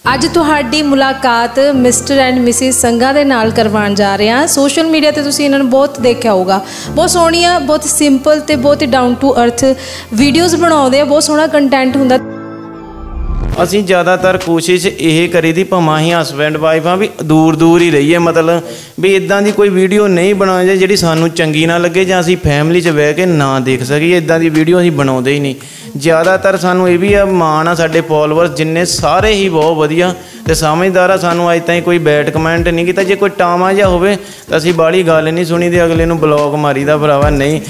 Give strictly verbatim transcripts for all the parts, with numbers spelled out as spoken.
ਅੱਜ ਤੁਹਾਡੀ ਮੁਲਾਕਾਤ ਮਿਸਟਰ ਐਂਡ ਮਿਸਿਸ ਸੰਘਾ ਦੇ ਨਾਲ ਕਰਵਾਉਣ ਜਾ ਰਹੇ ਹਾਂ। ਸੋਸ਼ਲ ਮੀਡੀਆ ਤੇ ਤੁਸੀਂ ਇਹਨਾਂ ਨੂੰ ਬਹੁਤ ਦੇਖਿਆ ਹੋਊਗਾ, ਬਹੁਤ ਸੋਹਣੀਆਂ, ਬਹੁਤ ਸਿੰਪਲ ਤੇ ਬਹੁਤ ਡਾਊਨ ਟੂ ਅਰਥ ਵੀਡੀਓਜ਼ ਬਣਾਉਂਦੇ ਆ, ਬਹੁਤ ਸੋਹਣਾ ਕੰਟੈਂਟ ਹੁੰਦਾ। ਅਸੀਂ ज़्यादातर कोशिश ये करी थी भावें असीं हसबैंड वाइफ हाँ भी दूर दूर ही रहीए, मतलब भी इदां दी कोई वीडियो नहीं बनाई जाए जिहड़ी सानूं चंगी ना लगे जां असीं फैमिली च बह के ना देख सकीए। इदां दी वीडियो असीं बनाउंदे ही नहीं। ज़्यादातर सानूं ये भी माण आ साडे फॉलोअर्स जिन्ने सारे ही बहुत वधिया ते समझदार आ। सानूं अज ताईं कोई बैड कमेंट नहीं कीता। जे कोई टामा जिहा होवे तां असीं बाहली गल नहीं सुनी ते अगले नूं ब्लॉक मारीदा भरावा नहीं।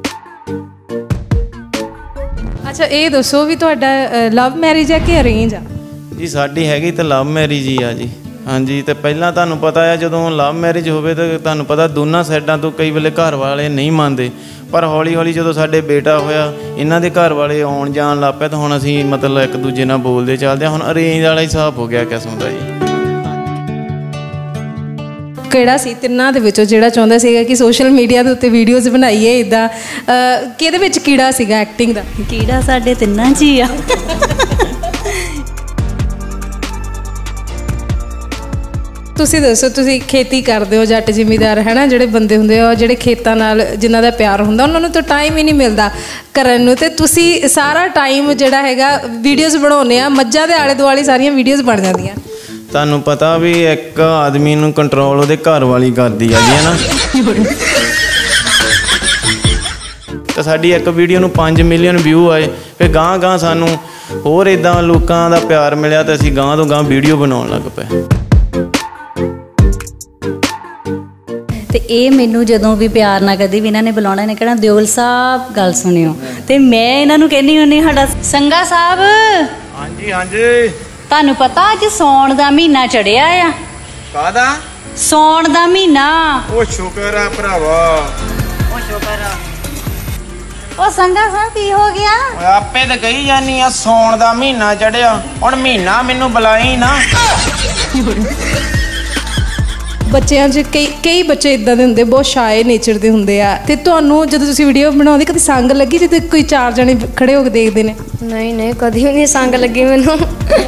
अच्छा ये दसो भी तुहाडा लव मैरिज है कि अरेंज आ? जी साडी हैगी तो लव मैरिज ही आ जी। हाँ जी, तो पहला तुहानूं पता है जदों लव मैरिज होवे तो तुहानूं पता दोनों साइडां तो कई वेले घर वाले नहीं मानते, पर हौली हौली जदों साडे बेटा होया इन्हां दे घर वाले आउण जाण लग पे तो हुण असीं मतलब एक दूजे नाल बोलदे चलदे। हुण अरेंज वाला हिसाब हो गया किस्म दा जी। ਕਿਹੜਾ ਸੀ ਤਿੰਨਾਂ ਦੇ ਵਿੱਚੋਂ ਜਿਹੜਾ ਚਾਹੁੰਦਾ ਸੀਗਾ ਕਿ ਸੋਸ਼ਲ ਮੀਡੀਆ ਦੇ ਉੱਤੇ ਵੀਡੀਓਜ਼ ਬਣਾਈਏ ਇੱਦਾਂ? ਕਿਹਦੇ ਵਿੱਚ ਕੀੜਾ ਸੀਗਾ ਐਕਟਿੰਗ ਦਾ? ਕੀੜਾ ਸਾਡੇ ਤਿੰਨਾਂ 'ਚ ਹੀ ਆ। ਤੁਸੀਂ ਦੱਸੋ, ਤੁਸੀਂ ਖੇਤੀ ਕਰਦੇ ਹੋ, ਜੱਟ ਜ਼ਿਮੀਂਦਾਰ ਹੈ ਨਾ, ਜਿਹੜੇ ਬੰਦੇ ਹੁੰਦੇ ਆ ਜਿਹੜੇ ਖੇਤਾਂ ਨਾਲ ਜਿਨ੍ਹਾਂ ਦਾ ਪਿਆਰ ਹੁੰਦਾ ਉਹਨਾਂ ਨੂੰ ਤਾਂ ਟਾਈਮ ਹੀ ਨਹੀਂ ਮਿਲਦਾ ਕਰਨ ਨੂੰ, ਤੇ ਤੁਸੀਂ ਸਾਰਾ ਟਾਈਮ ਜਿਹੜਾ ਹੈਗਾ ਵੀਡੀਓਜ਼ ਬਣਾਉਂਦੇ ਆ, ਮੱਝਾਂ ਦੇ ਆਲੇ ਦੁਆਲੇ ਸਾਰੀਆਂ ਵੀਡੀਓਜ਼ ਬਣ ਜਾਂਦੀਆਂ। ਤੁਹਾਨੂੰ ਪਤਾ ਵੀ ਇੱਕ ਆਦਮੀ ਨੂੰ ਕੰਟਰੋਲ ਉਹਦੇ ਘਰ ਵਾਲੀ ਕਰਦੀ ਆ ਜੀ, ਹੈ ਨਾ। ਤਾਂ ਸਾਡੀ ਇੱਕ ਵੀਡੀਓ ਨੂੰ ਪੰਜ ਮਿਲੀਅਨ ਵਿਊ ਆਏ, ਫਿਰ ਗਾਂਹ ਗਾਂਹ ਸਾਨੂੰ ਹੋਰ ਇੱਦਾਂ ਲੋਕਾਂ ਦਾ ਪਿਆਰ ਮਿਲਿਆ ਤੇ ਅਸੀਂ ਗਾਂਹ ਤੋਂ ਗਾਂਹ ਵੀਡੀਓ ਬਣਾਉਣ ਲੱਗ ਪਏ। ਤੇ ਇਹ ਮੈਨੂੰ ਜਦੋਂ ਵੀ ਪਿਆਰ ਨਾਲ ਕਦੀ ਵੀ ਇਹਨਾਂ ਨੇ ਬੁਲਾਉਣਾ, ਇਹਨੇ ਕਹਿਣਾ ਦਿਓਲ ਸਾਹਿਬ ਗੱਲ ਸੁਣਿਓ, ਤੇ ਮੈਂ ਇਹਨਾਂ ਨੂੰ ਕਹਿੰਦੀ ਹੁੰਦੀ ਸਾਡਾ ਸੰਘਾ ਸਾਹਿਬ। ਹਾਂਜੀ ਹਾਂਜੀ। ਤੁਹਾਨੂੰ ਪਤਾ ਅੱਜ ਸੌਣ ਦਾ ਮਹੀਨਾ ਚੜਿਆ ਆ? ਕਾਹਦਾ? ਸੌਣ ਦਾ ਮਹੀਨਾ। ਉਹ ਸ਼ੁਕਰ ਆ ਭਰਾਵਾ, ਉਹ ਸ਼ੁਕਰ ਆ। ਉਹ ਸੰਘਾ ਸਾਹਿਬ ਕੀ ਹੋ ਗਿਆ? ਓਏ ਆਪੇ ਤਾਂ ਕਹੀ ਜਾਨੀ ਆ ਸੌਣ ਦਾ ਮਹੀਨਾ ਚੜਿਆ, ਹੁਣ ਮਹੀਨਾ ਮੈਨੂੰ ਬੁਲਾਈ ਨਾ। ਬੱਚਿਆਂ 'ਚ ਕਈ ਕਈ ਬੱਚੇ ਇੱਦਾਂ ਦੇ ਹੁੰਦੇ, ਬਹੁਤ ਸ਼ਾਏ ਨੇਚਰ ਦੇ ਹੁੰਦੇ ਆ, ਤੇ ਤੁਹਾਨੂੰ ਜਦੋਂ ਤੁਸੀਂ ਵੀਡੀਓ ਬਣਾਉਂਦੇ ਕਦੇ ਸੰਗ ਲੱਗੀ ਜਦੋਂ ਕੋਈ ਚਾਰ ਜਣੇ ਖੜੇ ਹੋ ਕੇ ਦੇਖਦੇ ਨੇ? ਨਹੀਂ ਨਹੀਂ, ਕਦੀ ਵੀ ਨਹੀਂ ਸੰਗ ਲੱਗੀ ਮੈਨੂੰ।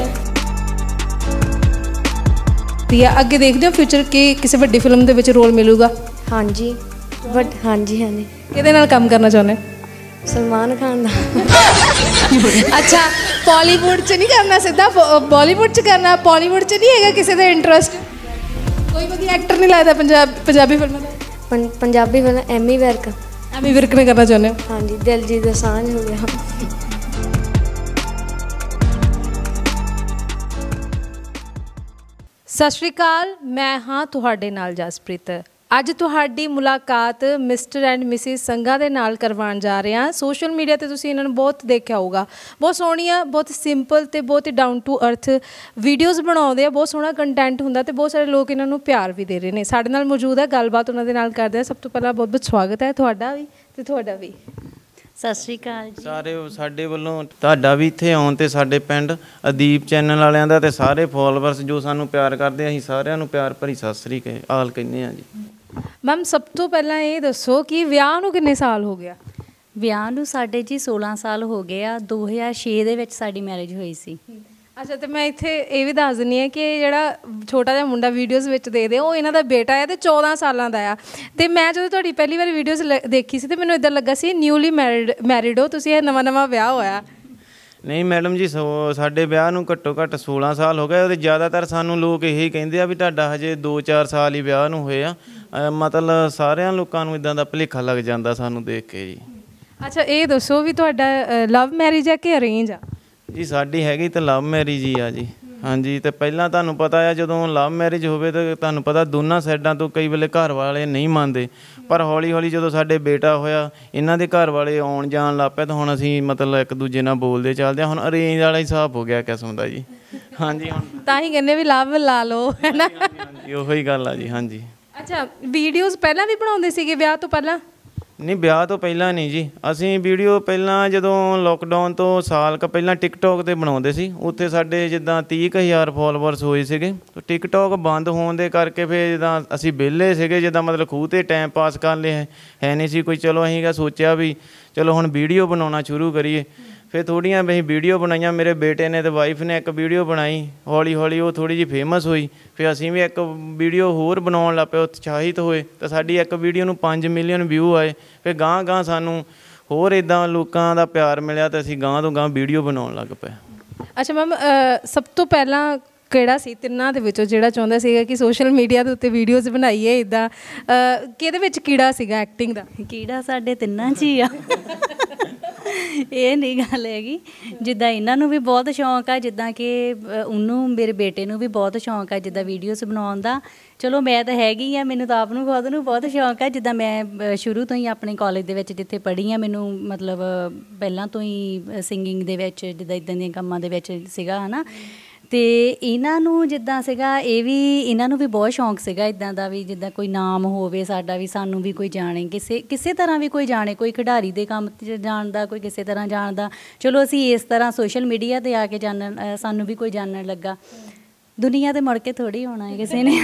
ਅੱਗੇ ਦੇਖਦੇ ਹੋ ਫਿਊਚਰ ਕਿ ਕਿਸੇ ਵੱਡੀ ਫਿਲਮ ਦੇ ਵਿੱਚ ਰੋਲ ਮਿਲੂਗਾ? ਹਾਂਜੀ ਬਟ ਹਾਂਜੀ ਹਾਂਜੀ। ਕਿਹਦੇ ਨਾਲ ਕੰਮ ਕਰਨਾ ਚਾਹੁੰਦੇ? ਸਲਮਾਨ ਖਾਨ ਦਾ। ਅੱਛਾ, ਬਾਲੀਵੁੱਡ 'ਚ ਨਹੀਂ ਕਰਨਾ, ਸਿੱਧਾ ਬਾਲੀਵੁੱਡ 'ਚ ਕਰਨਾ? ਬਾਲੀਵੁੱਡ 'ਚ ਨਹੀਂ ਹੈਗਾ ਕਿਸੇ ਦਾ ਇੰਟਰਸਟ? ਕੋਈ ਵਧੀਆ ਐਕਟਰ ਨਹੀਂ ਲੱਗਦਾ ਪੰਜਾਬ ਪੰਜਾਬੀ ਫਿਲਮਾਂ ਦਾ? ਪੰਜਾਬੀ ਫਿਲਮ ਐਮੀ ਵਿਰਕ। ਐਮੀ ਵਿਰਕ ਨੇ ਕਰਨਾ ਚਾਹੁੰਦੇ ਹੋ? ਹਾਂਜੀ, ਦਿਲਜੀਤ ਦੋਸਾਂਝ ਹੋ ਗਿਆ। ਸਤਿ ਸ਼੍ਰੀ ਅਕਾਲ, ਮੈਂ ਹਾਂ ਤੁਹਾਡੇ ਨਾਲ ਜਸਪ੍ਰੀਤ। ਅੱਜ ਤੁਹਾਡੀ ਮੁਲਾਕਾਤ ਮਿਸਟਰ ਐਂਡ ਮਿਸਿਸ ਸੰਘਾ ਦੇ ਨਾਲ ਕਰਵਾਉਣ ਜਾ ਰਹੇ ਹਾਂ। ਸੋਸ਼ਲ ਮੀਡੀਆ ਤੇ ਤੁਸੀਂ ਇਹਨਾਂ ਨੂੰ ਬਹੁਤ ਦੇਖਿਆ ਹੋਊਗਾ, ਬਹੁਤ ਸੋਹਣੀਆਂ, ਬਹੁਤ ਸਿੰਪਲ ਤੇ ਬਹੁਤ ਡਾਊਨ ਟੂ ਅਰਥ ਵੀਡੀਓਜ਼ ਬਣਾਉਂਦੇ ਆ, ਬਹੁਤ ਸੋਹਣਾ ਕੰਟੈਂਟ ਹੁੰਦਾ ਤੇ ਬਹੁਤ ਸਾਰੇ ਲੋਕ ਇਹਨਾਂ ਨੂੰ ਪਿਆਰ ਵੀ ਦੇ ਰਹੇ ਨੇ। ਸਾਡੇ ਨਾਲ ਮੌਜੂਦ ਹੈ, ਗੱਲਬਾਤ ਉਹਨਾਂ ਦੇ ਨਾਲ ਕਰਦੇ ਹਾਂ। ਸਭ ਤੋਂ ਪਹਿਲਾਂ ਬਹੁਤ ਬਹੁਤ ਸਵਾਗਤ ਹੈ ਤੁਹਾਡਾ ਵੀ ਤੇ ਤੁਹਾਡਾ ਵੀ। ਸਤਿ ਸ਼੍ਰੀ ਅਕਾਲ ਜੀ। ਸਾਰੇ ਸਾਡੇ ਵੱਲੋਂ ਤੁਹਾਡਾ ਵੀ ਇੱਥੇ ਆਉਣ ਤੇ ਸਾਡੇ ਪਿੰਡ ਅਦੀਪ ਚੈਨਲ ਵਾਲਿਆਂ ਦਾ ਤੇ ਸਾਰੇ ਫੋਲੋਵਰਸ ਜੋ ਸਾਨੂੰ ਪਿਆਰ ਕਰਦੇ, ਅਸੀਂ ਸਾਰਿਆਂ ਨੂੰ ਪਿਆਰ ਭਰੀ ਸਤਿ ਸ਼੍ਰੀ ਅਕਾਲ ਕਹਿੰਦੇ ਹਾਂ ਜੀ। ਮੈਮ ਸਭ ਤੋਂ ਪਹਿਲਾਂ ਇਹ ਦੱਸੋ ਕਿ ਵਿਆਹ ਨੂੰ ਕਿੰਨੇ ਸਾਲ ਹੋ ਗਿਆ? ਵਿਆਹ ਨੂੰ ਸਾਡੇ ਜੀ ਸੋਲਾਂ ਸਾਲ ਹੋ ਗਏ ਆ। ਦੋ ਹਜ਼ਾਰ ਛੇ ਦੇ ਵਿੱਚ ਸਾਡੀ ਮੈਰਿਜ ਹੋਈ ਸੀ। ਅੱਛਾ, ਤੇ ਮੈਂ ਇੱਥੇ ਇਹ ਵੀ ਦੱਸ ਦਿੰਦੀ ਹਾਂ ਕਿ ਜਿਹੜਾ ਛੋਟਾ ਜਿਹਾ ਮੁੰਡਾ ਵੀਡੀਓਜ਼ ਵਿੱਚ ਦੇਖਦੇ ਉਹ ਇਹਨਾਂ ਦਾ ਬੇਟਾ ਹੈ ਤੇ ਚੌਦਾਂ ਸਾਲਾਂ ਦਾ ਆ। ਤੇ ਮੈਂ ਜਦੋਂ ਤੁਹਾਡੀ ਪਹਿਲੀ ਵਾਰੀ ਵੀਡੀਓਜ਼ ਦੇਖੀ ਸੀ ਤੇ ਮੈਨੂੰ ਇੱਦਾਂ ਲੱਗਾ ਸੀ ਨਿਊਲੀ ਮੈਰਿਡ ਮੈਰਿਡ ਹੋ ਤੁਸੀਂ, ਇਹ ਨਵਾਂ ਨਵਾਂ ਵਿਆਹ ਹੋਇਆ। ਨਹੀਂ ਮੈਡਮ ਜੀ, ਸੋ ਸਾਡੇ ਵਿਆਹ ਨੂੰ ਘੱਟੋ ਘੱਟ ਸੋਲਾਂ ਸਾਲ ਹੋ ਗਏ। ਉਹਦੇ ਜ਼ਿਆਦਾਤਰ ਸਾਨੂੰ ਲੋਕ ਇਹੀ ਕਹਿੰਦੇ ਆ ਵੀ ਤੁਹਾਡਾ ਹਜੇ ਦੋ ਚਾਰ ਸਾਲ ਹੀ ਵਿਆਹ ਨੂੰ ਹੋਏ ਆ। ਮਤਲਬ ਸਾਰਿਆਂ ਲੋਕਾਂ ਨੂੰ ਇੱਦਾਂ ਦਾ ਭੁਲੇਖਾ ਲੱਗ ਜਾਂਦਾ ਸਾਨੂੰ ਦੇਖ ਕੇ ਜੀ। ਅੱਛਾ ਇਹ ਦੱਸੋ ਵੀ ਤੁਹਾਡਾ ਲਵ ਮੈਰਿਜ ਹੈ ਕਿ ਅਰੇਂਜ ਆ? ਜੀ ਸਾਡੀ ਹੈਗੀ ਤਾਂ ਲਵ ਮੈਰਿਜ ਹੀ ਆ ਜੀ। ਹਾਂਜੀ, ਤੇ ਪਹਿਲਾਂ ਤੁਹਾਨੂੰ ਪਤਾ ਆ ਜਦੋਂ ਲਵ ਮੈਰਿਜ ਹੋਵੇ ਤਾਂ ਤੁਹਾਨੂੰ ਪਤਾ ਦੋਨਾਂ ਸਾਈਡਾਂ ਤੋਂ ਕਈ ਵੇਲੇ ਘਰ ਵਾਲੇ ਨਹੀਂ ਮੰਨਦੇ, ਪਰ ਹੌਲੀ ਹੌਲੀ ਜਦੋਂ ਸਾਡੇ ਬੇਟਾ ਹੋਇਆ ਇਹਨਾਂ ਦੇ ਘਰ ਵਾਲੇ ਆਉਣ ਜਾਣ ਲੱਗ ਪਏ ਤਾਂ ਹੁਣ ਅਸੀਂ ਮਤਲਬ ਇੱਕ ਦੂਜੇ ਨਾਲ ਬੋਲਦੇ ਚੱਲਦੇ ਹਾਂ। ਹੁਣ ਅਰੇਂਜ ਵਾਲਾ ਹਿਸਾਬ ਹੋ ਗਿਆ ਕਿਸਮ ਦਾ ਜੀ। ਹਾਂਜੀ, ਹੁਣ ਤਾਂ ਹੀ ਕਹਿੰਦੇ ਵੀ ਲਵ ਲਾ ਲਓ, ਹੈ ਨਾ? ਉਹੀ ਹੀ ਗੱਲ ਆ ਜੀ। ਹਾਂਜੀ। ਅੱਛਾ, ਵੀਡੀਓਜ਼ ਪਹਿਲਾਂ ਵੀ ਬਣਾਉਂਦੇ ਸੀਗੇ ਵਿਆਹ ਤੋਂ ਪਹਿਲਾਂ? नहीं ब्याह तो पहला नहीं जी, असी वीडियो पहला जो लॉकडाउन तो साल का पहला टिकटॉक ते बनाते सी, उत्थे साडे जिद्दां तीह हज़ार फॉलोवर्स होए सीगे। तो टिकटॉक बंद होने दे करके फिर जिद्दां असी विहले सीगे, जिद्दां मतलब खूह ते टाइम पास कर लिया है नहीं सी कोई। चलो असीं सोचा भी चलो हुण वीडियो बनाउणा शुरू करिए। ਫਿਰ ਥੋੜ੍ਹੀਆਂ ਅਸੀਂ ਵੀਡੀਓ ਬਣਾਈਆਂ, ਮੇਰੇ ਬੇਟੇ ਨੇ ਅਤੇ ਵਾਈਫ ਨੇ ਇੱਕ ਵੀਡੀਓ ਬਣਾਈ, ਹੌਲੀ ਹੌਲੀ ਉਹ ਥੋੜ੍ਹੀ ਜਿਹੀ ਫੇਮਸ ਹੋਈ। ਫਿਰ ਅਸੀਂ ਵੀ ਇੱਕ ਵੀਡੀਓ ਹੋਰ ਬਣਾਉਣ ਲੱਗ ਪਏ, ਉਤਸ਼ਾਹਿਤ ਹੋਏ ਤਾਂ ਸਾਡੀ ਇੱਕ ਵੀਡੀਓ ਨੂੰ ਪੰਜ ਮਿਲੀਅਨ ਵਿਊ ਆਏ। ਫਿਰ ਗਾਂਹ ਗਾਂਹ ਸਾਨੂੰ ਹੋਰ ਇੱਦਾਂ ਲੋਕਾਂ ਦਾ ਪਿਆਰ ਮਿਲਿਆ ਅਤੇ ਅਸੀਂ ਗਾਂਹ ਤੋਂ ਗਾਂਹ ਵੀਡੀਓ ਬਣਾਉਣ ਲੱਗ ਪਏ। ਅੱਛਾ ਮੈਮ, ਸਭ ਤੋਂ ਪਹਿਲਾਂ ਕਿਹੜਾ ਸੀ ਤਿੰਨਾਂ ਦੇ ਵਿੱਚੋਂ ਜਿਹੜਾ ਚਾਹੁੰਦਾ ਸੀਗਾ ਕਿ ਸੋਸ਼ਲ ਮੀਡੀਆ ਦੇ ਉੱਤੇ ਵੀਡੀਓਜ਼ ਬਣਾਈਏ? ਇੱਦਾਂ ਕਿਹਦੇ ਵਿੱਚ ਕੀੜਾ ਸੀਗਾ ਐਕਟਿੰਗ ਦਾ? ਕੀੜਾ ਸਾਡੇ ਤਿੰਨਾਂ 'ਚ ਹੀ ਆ, ਇਹ ਨਹੀਂ ਗੱਲ ਹੈਗੀ। ਜਿੱਦਾਂ ਇਹਨਾਂ ਨੂੰ ਵੀ ਬਹੁਤ ਸ਼ੌਂਕ ਆ, ਜਿੱਦਾਂ ਕਿ ਉਹਨੂੰ ਮੇਰੇ ਬੇਟੇ ਨੂੰ ਵੀ ਬਹੁਤ ਸ਼ੌਂਕ ਆ ਜਿੱਦਾਂ ਵੀਡੀਓਜ਼ ਬਣਾਉਣ ਦਾ। ਚਲੋ ਮੈਂ ਤਾਂ ਹੈਗੀ ਆ, ਮੈਨੂੰ ਤਾਂ ਆਪ ਨੂੰ ਖੁਦ ਨੂੰ ਬਹੁਤ ਸ਼ੌਂਕ ਆ। ਜਿੱਦਾਂ ਮੈਂ ਸ਼ੁਰੂ ਤੋਂ ਹੀ ਆਪਣੇ ਕਾਲਜ ਦੇ ਵਿੱਚ ਜਿੱਥੇ ਪੜ੍ਹੀ ਹਾਂ, ਮੈਨੂੰ ਮਤਲਬ ਪਹਿਲਾਂ ਤੋਂ ਹੀ ਸਿੰਗਿੰਗ ਦੇ ਵਿੱਚ ਜਿੱਦਾਂ ਇੱਦਾਂ ਦੀਆਂ ਕੰਮਾਂ ਦੇ ਵਿੱਚ ਸੀਗਾ, ਹੈ ਨਾ। ਅਤੇ ਇਹਨਾਂ ਨੂੰ ਜਿੱਦਾਂ ਸੀਗਾ, ਇਹ ਵੀ ਇਹਨਾਂ ਨੂੰ ਵੀ ਬਹੁਤ ਸ਼ੌਂਕ ਸੀਗਾ ਇੱਦਾਂ ਦਾ ਵੀ ਜਿੱਦਾਂ ਕੋਈ ਨਾਮ ਹੋਵੇ ਸਾਡਾ, ਵੀ ਸਾਨੂੰ ਵੀ ਕੋਈ ਜਾਣੇ, ਕਿਸੇ ਕਿਸੇ ਤਰ੍ਹਾਂ ਵੀ ਕੋਈ ਜਾਣੇ, ਕੋਈ ਖਿਡਾਰੀ ਦੇ ਕੰਮ 'ਚ ਜਾਣਦਾ, ਕੋਈ ਕਿਸੇ ਤਰ੍ਹਾਂ ਜਾਣਦਾ। ਚਲੋ ਅਸੀਂ ਇਸ ਤਰ੍ਹਾਂ ਸੋਸ਼ਲ ਮੀਡੀਆ 'ਤੇ ਆ ਕੇ ਜਾਣਨ, ਸਾਨੂੰ ਵੀ ਕੋਈ ਜਾਣਨ ਲੱਗਾ। ਦੁਨੀਆ 'ਤੇ ਮੁੜ ਕੇ ਥੋੜ੍ਹੀ ਹੋਣਾ ਹੈ ਕਿਸੇ ਨੇ।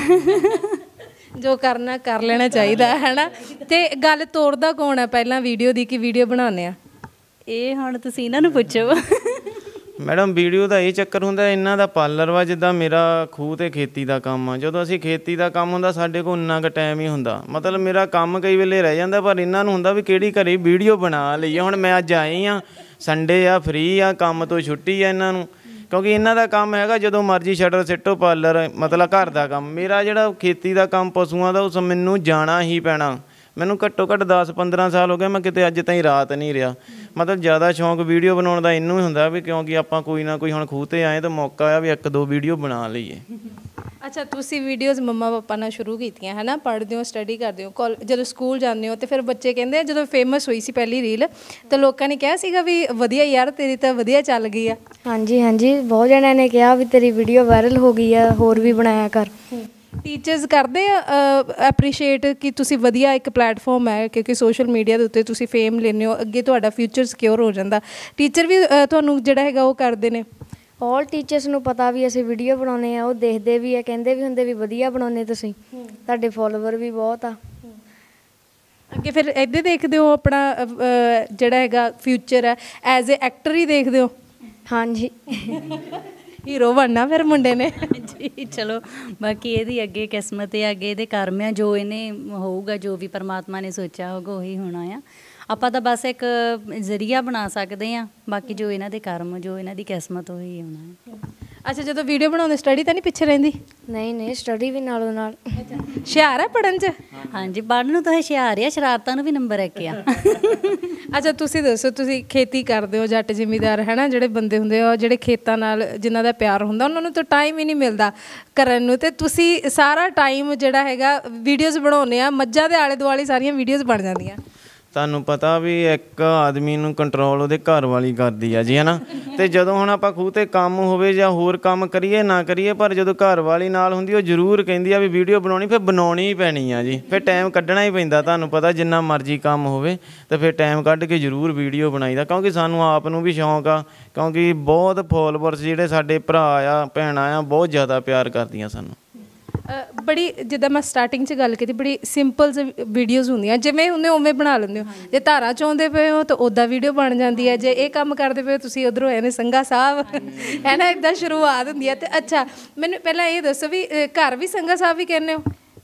ਜੋ ਕਰਨਾ ਕਰ ਲੈਣਾ ਚਾਹੀਦਾ ਹੈ ਨਾ। ਅਤੇ ਗੱਲ ਤੋੜਦਾ ਕੌਣ ਹੈ ਪਹਿਲਾਂ ਵੀਡੀਓ ਦੀ ਕਿ ਵੀਡੀਓ ਬਣਾਉਂਦੇ ਆ? ਇਹ ਹੁਣ ਤੁਸੀਂ ਇਹਨਾਂ ਨੂੰ ਪੁੱਛੋ। ਮੈਡਮ ਵੀਡੀਓ ਦਾ ਇਹ ਚੱਕਰ ਹੁੰਦਾ, ਇਹਨਾਂ ਦਾ ਪਾਰਲਰ ਵਾ, ਜਿੱਦਾਂ ਮੇਰਾ ਖੂਹ 'ਤੇ ਖੇਤੀ ਦਾ ਕੰਮ ਆ। ਜਦੋਂ ਅਸੀਂ ਖੇਤੀ ਦਾ ਕੰਮ ਹੁੰਦਾ ਸਾਡੇ ਕੋਲ ਉਨਾ ਕੁ ਟਾਈਮ ਹੀ ਹੁੰਦਾ, ਮਤਲਬ ਮੇਰਾ ਕੰਮ ਕਈ ਵੇਲੇ ਰਹਿ ਜਾਂਦਾ, ਪਰ ਇਹਨਾਂ ਨੂੰ ਹੁੰਦਾ ਵੀ ਕਿਹੜੀ ਘਰੇ ਵੀਡੀਓ ਬਣਾ ਲਈਏ। ਹੁਣ ਮੈਂ ਅੱਜ ਆਈ ਹਾਂ, ਸੰਡੇ ਆ, ਫਰੀ ਆ, ਕੰਮ ਤੋਂ ਛੁੱਟੀ ਆ ਇਹਨਾਂ ਨੂੰ, ਕਿਉਂਕਿ ਇਹਨਾਂ ਦਾ ਕੰਮ ਹੈਗਾ ਜਦੋਂ ਮਰਜ਼ੀ ਸ਼ਟਰ ਸਿੱਟੋ, ਪਾਰਲਰ ਮਤਲਬ ਘਰ ਦਾ ਕੰਮ। ਮੇਰਾ ਜਿਹੜਾ ਖੇਤੀ ਦਾ ਕੰਮ ਪਸ਼ੂਆਂ ਦਾ, ਉਸ ਮੈਨੂੰ ਜਾਣਾ ਹੀ ਪੈਣਾ। ਮੈਨੂੰ ਘੱਟੋ ਘੱਟ ਦਸ ਪੰਦਰਾਂ ਸਾਲ ਹੋ ਗਏ, ਮੈਂ ਕਿਤੇ ਅੱਜ ਤਾਈਂ ਰਾਤ ਨਹੀਂ ਰਿਹਾ। ਮਤਲਬ ਜ਼ਿਆਦਾ ਸ਼ੌਂਕ ਵੀਡੀਓ ਬਣਾਉਣ ਦਾ ਇਹਨੂੰ ਹੀ ਹੁੰਦਾ ਵੀ ਕਿਉਂਕਿ ਆਪਾਂ ਕੋਈ ਨਾ ਕੋਈ ਹੁਣ ਖੂਹ 'ਤੇ ਆਏ ਤਾਂ ਮੌਕਾ ਆ ਵੀ ਇੱਕ ਦੋ ਵੀਡੀਓ ਬਣਾ ਲਈਏ। ਅੱਛਾ, ਤੁਸੀਂ ਵੀਡੀਓਜ਼ ਮੰਮਾ ਪਾਪਾ ਨਾਲ ਸ਼ੁਰੂ ਕੀਤੀਆਂ ਹੈ ਨਾ, ਪੜ੍ਹਦੇ ਹੋ, ਸਟੱਡੀ ਕਰਦੇ ਹੋ, ਕਾਲ ਜਦੋਂ ਸਕੂਲ ਜਾਂਦੇ ਹੋ, ਅਤੇ ਫਿਰ ਬੱਚੇ ਕਹਿੰਦੇ ਆ ਜਦੋਂ ਫੇਮਸ ਹੋਈ ਸੀ ਪਹਿਲੀ ਰੀਲ ਤਾਂ ਲੋਕਾਂ ਨੇ ਕਿਹਾ ਸੀਗਾ ਵੀ ਵਧੀਆ ਯਾਰ ਤੇਰੀ ਤਾਂ ਵਧੀਆ ਚੱਲ ਗਈ ਆ? ਹਾਂਜੀ ਹਾਂਜੀ, ਬਹੁਤ ਜਣਿਆਂ ਨੇ ਕਿਹਾ ਵੀ ਤੇਰੀ ਵੀਡੀਓ ਵਾਇਰਲ ਹੋ ਗਈ ਆ, ਹੋਰ ਵੀ ਬਣਾਇਆ ਕਰ। ਟੀਚਰਸ ਕਰਦੇ ਆ ਐਪਰੀਸ਼ੀਏਟ ਕਿ ਤੁਸੀਂ ਵਧੀਆ ਇੱਕ ਪਲੈਟਫਾਰਮ ਹੈ, ਕਿਉਂਕਿ ਸੋਸ਼ਲ ਮੀਡੀਆ ਦੇ ਉੱਤੇ ਤੁਸੀਂ ਫੇਮ ਲੈਂਦੇ ਹੋ, ਅੱਗੇ ਤੁਹਾਡਾ ਫਿਊਚਰ ਸਿਕਿਉਰ ਹੋ ਜਾਂਦਾ। ਟੀਚਰ ਵੀ ਤੁਹਾਨੂੰ ਜਿਹੜਾ ਹੈਗਾ ਉਹ ਕਰਦੇ ਨੇ? ਆਲ ਟੀਚਰਸ ਨੂੰ ਪਤਾ ਵੀ ਅਸੀਂ ਵੀਡੀਓ ਬਣਾਉਂਦੇ ਆ, ਉਹ ਦੇਖਦੇ ਵੀ ਆ, ਕਹਿੰਦੇ ਵੀ ਹੁੰਦੇ ਵੀ ਵਧੀਆ ਬਣਾਉਂਦੇ ਤੁਸੀਂ, ਤੁਹਾਡੇ ਫੋਲੋਵਰ ਵੀ ਬਹੁਤ ਆ। ਅੱਗੇ ਫਿਰ ਇੱਦਾਂ ਦੇਖਦੇ ਹੋ ਆਪਣਾ ਜਿਹੜਾ ਹੈਗਾ ਫਿਊਚਰ ਹੈ ਐਜ਼ ਏ ਐਕਟਰ ਹੀ ਦੇਖਦੇ ਹੋ? ਹਾਂਜੀ, ਹੀਰੋ ਬਣਨਾ ਫਿਰ ਮੁੰਡੇ ਨੇ। ਜੀ ਚਲੋ, ਬਾਕੀ ਇਹਦੀ ਅੱਗੇ ਕਿਸਮਤ ਹੈ, ਅੱਗੇ ਇਹਦੇ ਕਰਮ ਆ, ਜੋ ਇਹਨੇ ਹੋਊਗਾ, ਜੋ ਵੀ ਪਰਮਾਤਮਾ ਨੇ ਸੋਚਿਆ ਹੋਊਗਾ ਉਹੀ ਹੋਣਾ ਆ। ਆਪਾਂ ਤਾਂ ਬਸ ਇੱਕ ਜ਼ਰੀਆ ਬਣਾ ਸਕਦੇ ਹਾਂ, ਬਾਕੀ ਜੋ ਇਹਨਾਂ ਦੇ ਕਰਮ, ਜੋ ਇਹਨਾਂ ਦੀ ਕਿਸਮਤ ਉਹੀ ਹੋਣਾ ਹੈ। ਅੱਛਾ, ਜਦੋਂ ਵੀਡੀਓ ਬਣਾਉਂਦੇ ਸਟੱਡੀ ਤਾਂ ਨਹੀਂ ਪਿੱਛੇ ਰਹਿੰਦੀ? ਨਹੀਂ ਨਹੀਂ, ਸਟੱਡੀ ਵੀ ਨਾਲੋਂ ਨਾਲ। ਹੁਸ਼ਿਆਰ ਹੈ ਪੜ੍ਹਨ 'ਚ? ਹਾਂਜੀ, ਪੜ੍ਹਨ ਨੂੰ ਤਾਂ ਹੁਸ਼ਿਆਰ ਆ, ਸ਼ਰਾਰਤਾਂ ਨੂੰ ਵੀ ਨੰਬਰ ਇੱਕ ਆ। ਅੱਛਾ, ਤੁਸੀਂ ਦੱਸੋ, ਤੁਸੀਂ ਖੇਤੀ ਕਰਦੇ ਹੋ, ਜੱਟ ਜ਼ਿਮੀਂਦਾਰ ਹੈ ਨਾ, ਜਿਹੜੇ ਬੰਦੇ ਹੁੰਦੇ ਆ ਜਿਹੜੇ ਖੇਤਾਂ ਨਾਲ ਜਿਨ੍ਹਾਂ ਦਾ ਪਿਆਰ ਹੁੰਦਾ ਉਹਨਾਂ ਨੂੰ ਤਾਂ ਟਾਈਮ ਹੀ ਨਹੀਂ ਮਿਲਦਾ ਕਰਨ ਨੂੰ, ਅਤੇ ਤੁਸੀਂ ਸਾਰਾ ਟਾਈਮ ਜਿਹੜਾ ਹੈਗਾ ਵੀਡੀਓਜ਼ ਬਣਾਉਂਦੇ ਆ, ਮੱਝਾਂ ਦੇ ਆਲੇ ਦੁਆਲੇ ਸਾਰੀਆਂ ਵੀਡੀਓਜ਼ ਬਣ ਜਾਂਦੀਆਂ। ਤੁਹਾਨੂੰ ਪਤਾ ਵੀ ਇੱਕ ਆਦਮੀ ਨੂੰ ਕੰਟਰੋਲ ਉਹਦੇ ਘਰ ਵਾਲੀ ਕਰਦੀ ਆ ਜੀ, ਹੈ ਨਾ। ਅਤੇ ਜਦੋਂ ਹੁਣ ਆਪਾਂ ਖੂਹ 'ਤੇ ਕੰਮ ਹੋਵੇ ਜਾਂ ਹੋਰ ਕੰਮ ਕਰੀਏ ਨਾ ਕਰੀਏ, ਪਰ ਜਦੋਂ ਘਰ ਵਾਲੀ ਨਾਲ ਹੁੰਦੀ ਉਹ ਜ਼ਰੂਰ ਕਹਿੰਦੀ ਆ ਵੀ ਵੀਡੀਓ ਬਣਾਉਣੀ, ਫਿਰ ਬਣਾਉਣੀ ਹੀ ਪੈਣੀ ਆ ਜੀ। ਫਿਰ ਟਾਈਮ ਕੱਢਣਾ ਹੀ ਪੈਂਦਾ, ਤੁਹਾਨੂੰ ਪਤਾ ਜਿੰਨਾ ਮਰਜ਼ੀ ਕੰਮ ਹੋਵੇ ਤਾਂ ਫਿਰ ਟਾਈਮ ਕੱਢ ਕੇ ਜ਼ਰੂਰ ਵੀਡੀਓ ਬਣਾਈਦਾ, ਕਿਉਂਕਿ ਸਾਨੂੰ ਆਪ ਨੂੰ ਵੀ ਸ਼ੌਂਕ ਆ, ਕਿਉਂਕਿ ਬਹੁਤ ਫੋਲੋਵਰਸ ਜਿਹੜੇ ਸਾਡੇ ਭਰਾ ਆ, ਭੈਣਾਂ ਆ, ਬਹੁਤ ਜ਼ਿਆਦਾ ਪਿਆਰ ਕਰਦੀਆਂ ਸਾਨੂੰ। ਬੜੀ ਜਿੱਦਾਂ ਮੈਂ ਸਟਾਰਟਿੰਗ 'ਚ ਗੱਲ ਕੀਤੀ, ਬੜੀ ਸਿੰਪਲ ਵੀਡੀਓਜ਼ ਹੁੰਦੀਆਂ, ਜਿਵੇਂ ਹੁੰਦੇ ਉਵੇਂ ਬਣਾ ਲੈਂਦੇ ਹੋ। ਜੇ ਧਾਰਾਂ ਚਾਹੁੰਦੇ ਪਏ ਹੋ ਤਾਂ ਉੱਦਾਂ ਵੀਡੀਓ ਬਣ ਜਾਂਦੀ ਹੈ, ਜੇ ਇਹ ਕੰਮ ਕਰਦੇ ਪਏ ਹੋ ਤੁਸੀਂ ਉੱਧਰੋਂ ਐਵੇਂ ਸੰਘਾ ਸਾਹਿਬ ਹੈ ਨਾ, ਇੱਦਾਂ ਸ਼ੁਰੂਆਤ ਹੁੰਦੀ ਹੈ। ਅਤੇ ਅੱਛਾ, ਮੈਨੂੰ ਪਹਿਲਾਂ ਇਹ ਦੱਸੋ ਵੀ ਘਰ ਵੀ ਸੰਘਾ ਸਾਹਿਬ ਵੀ ਕਹਿੰਦੇ ਹੋ?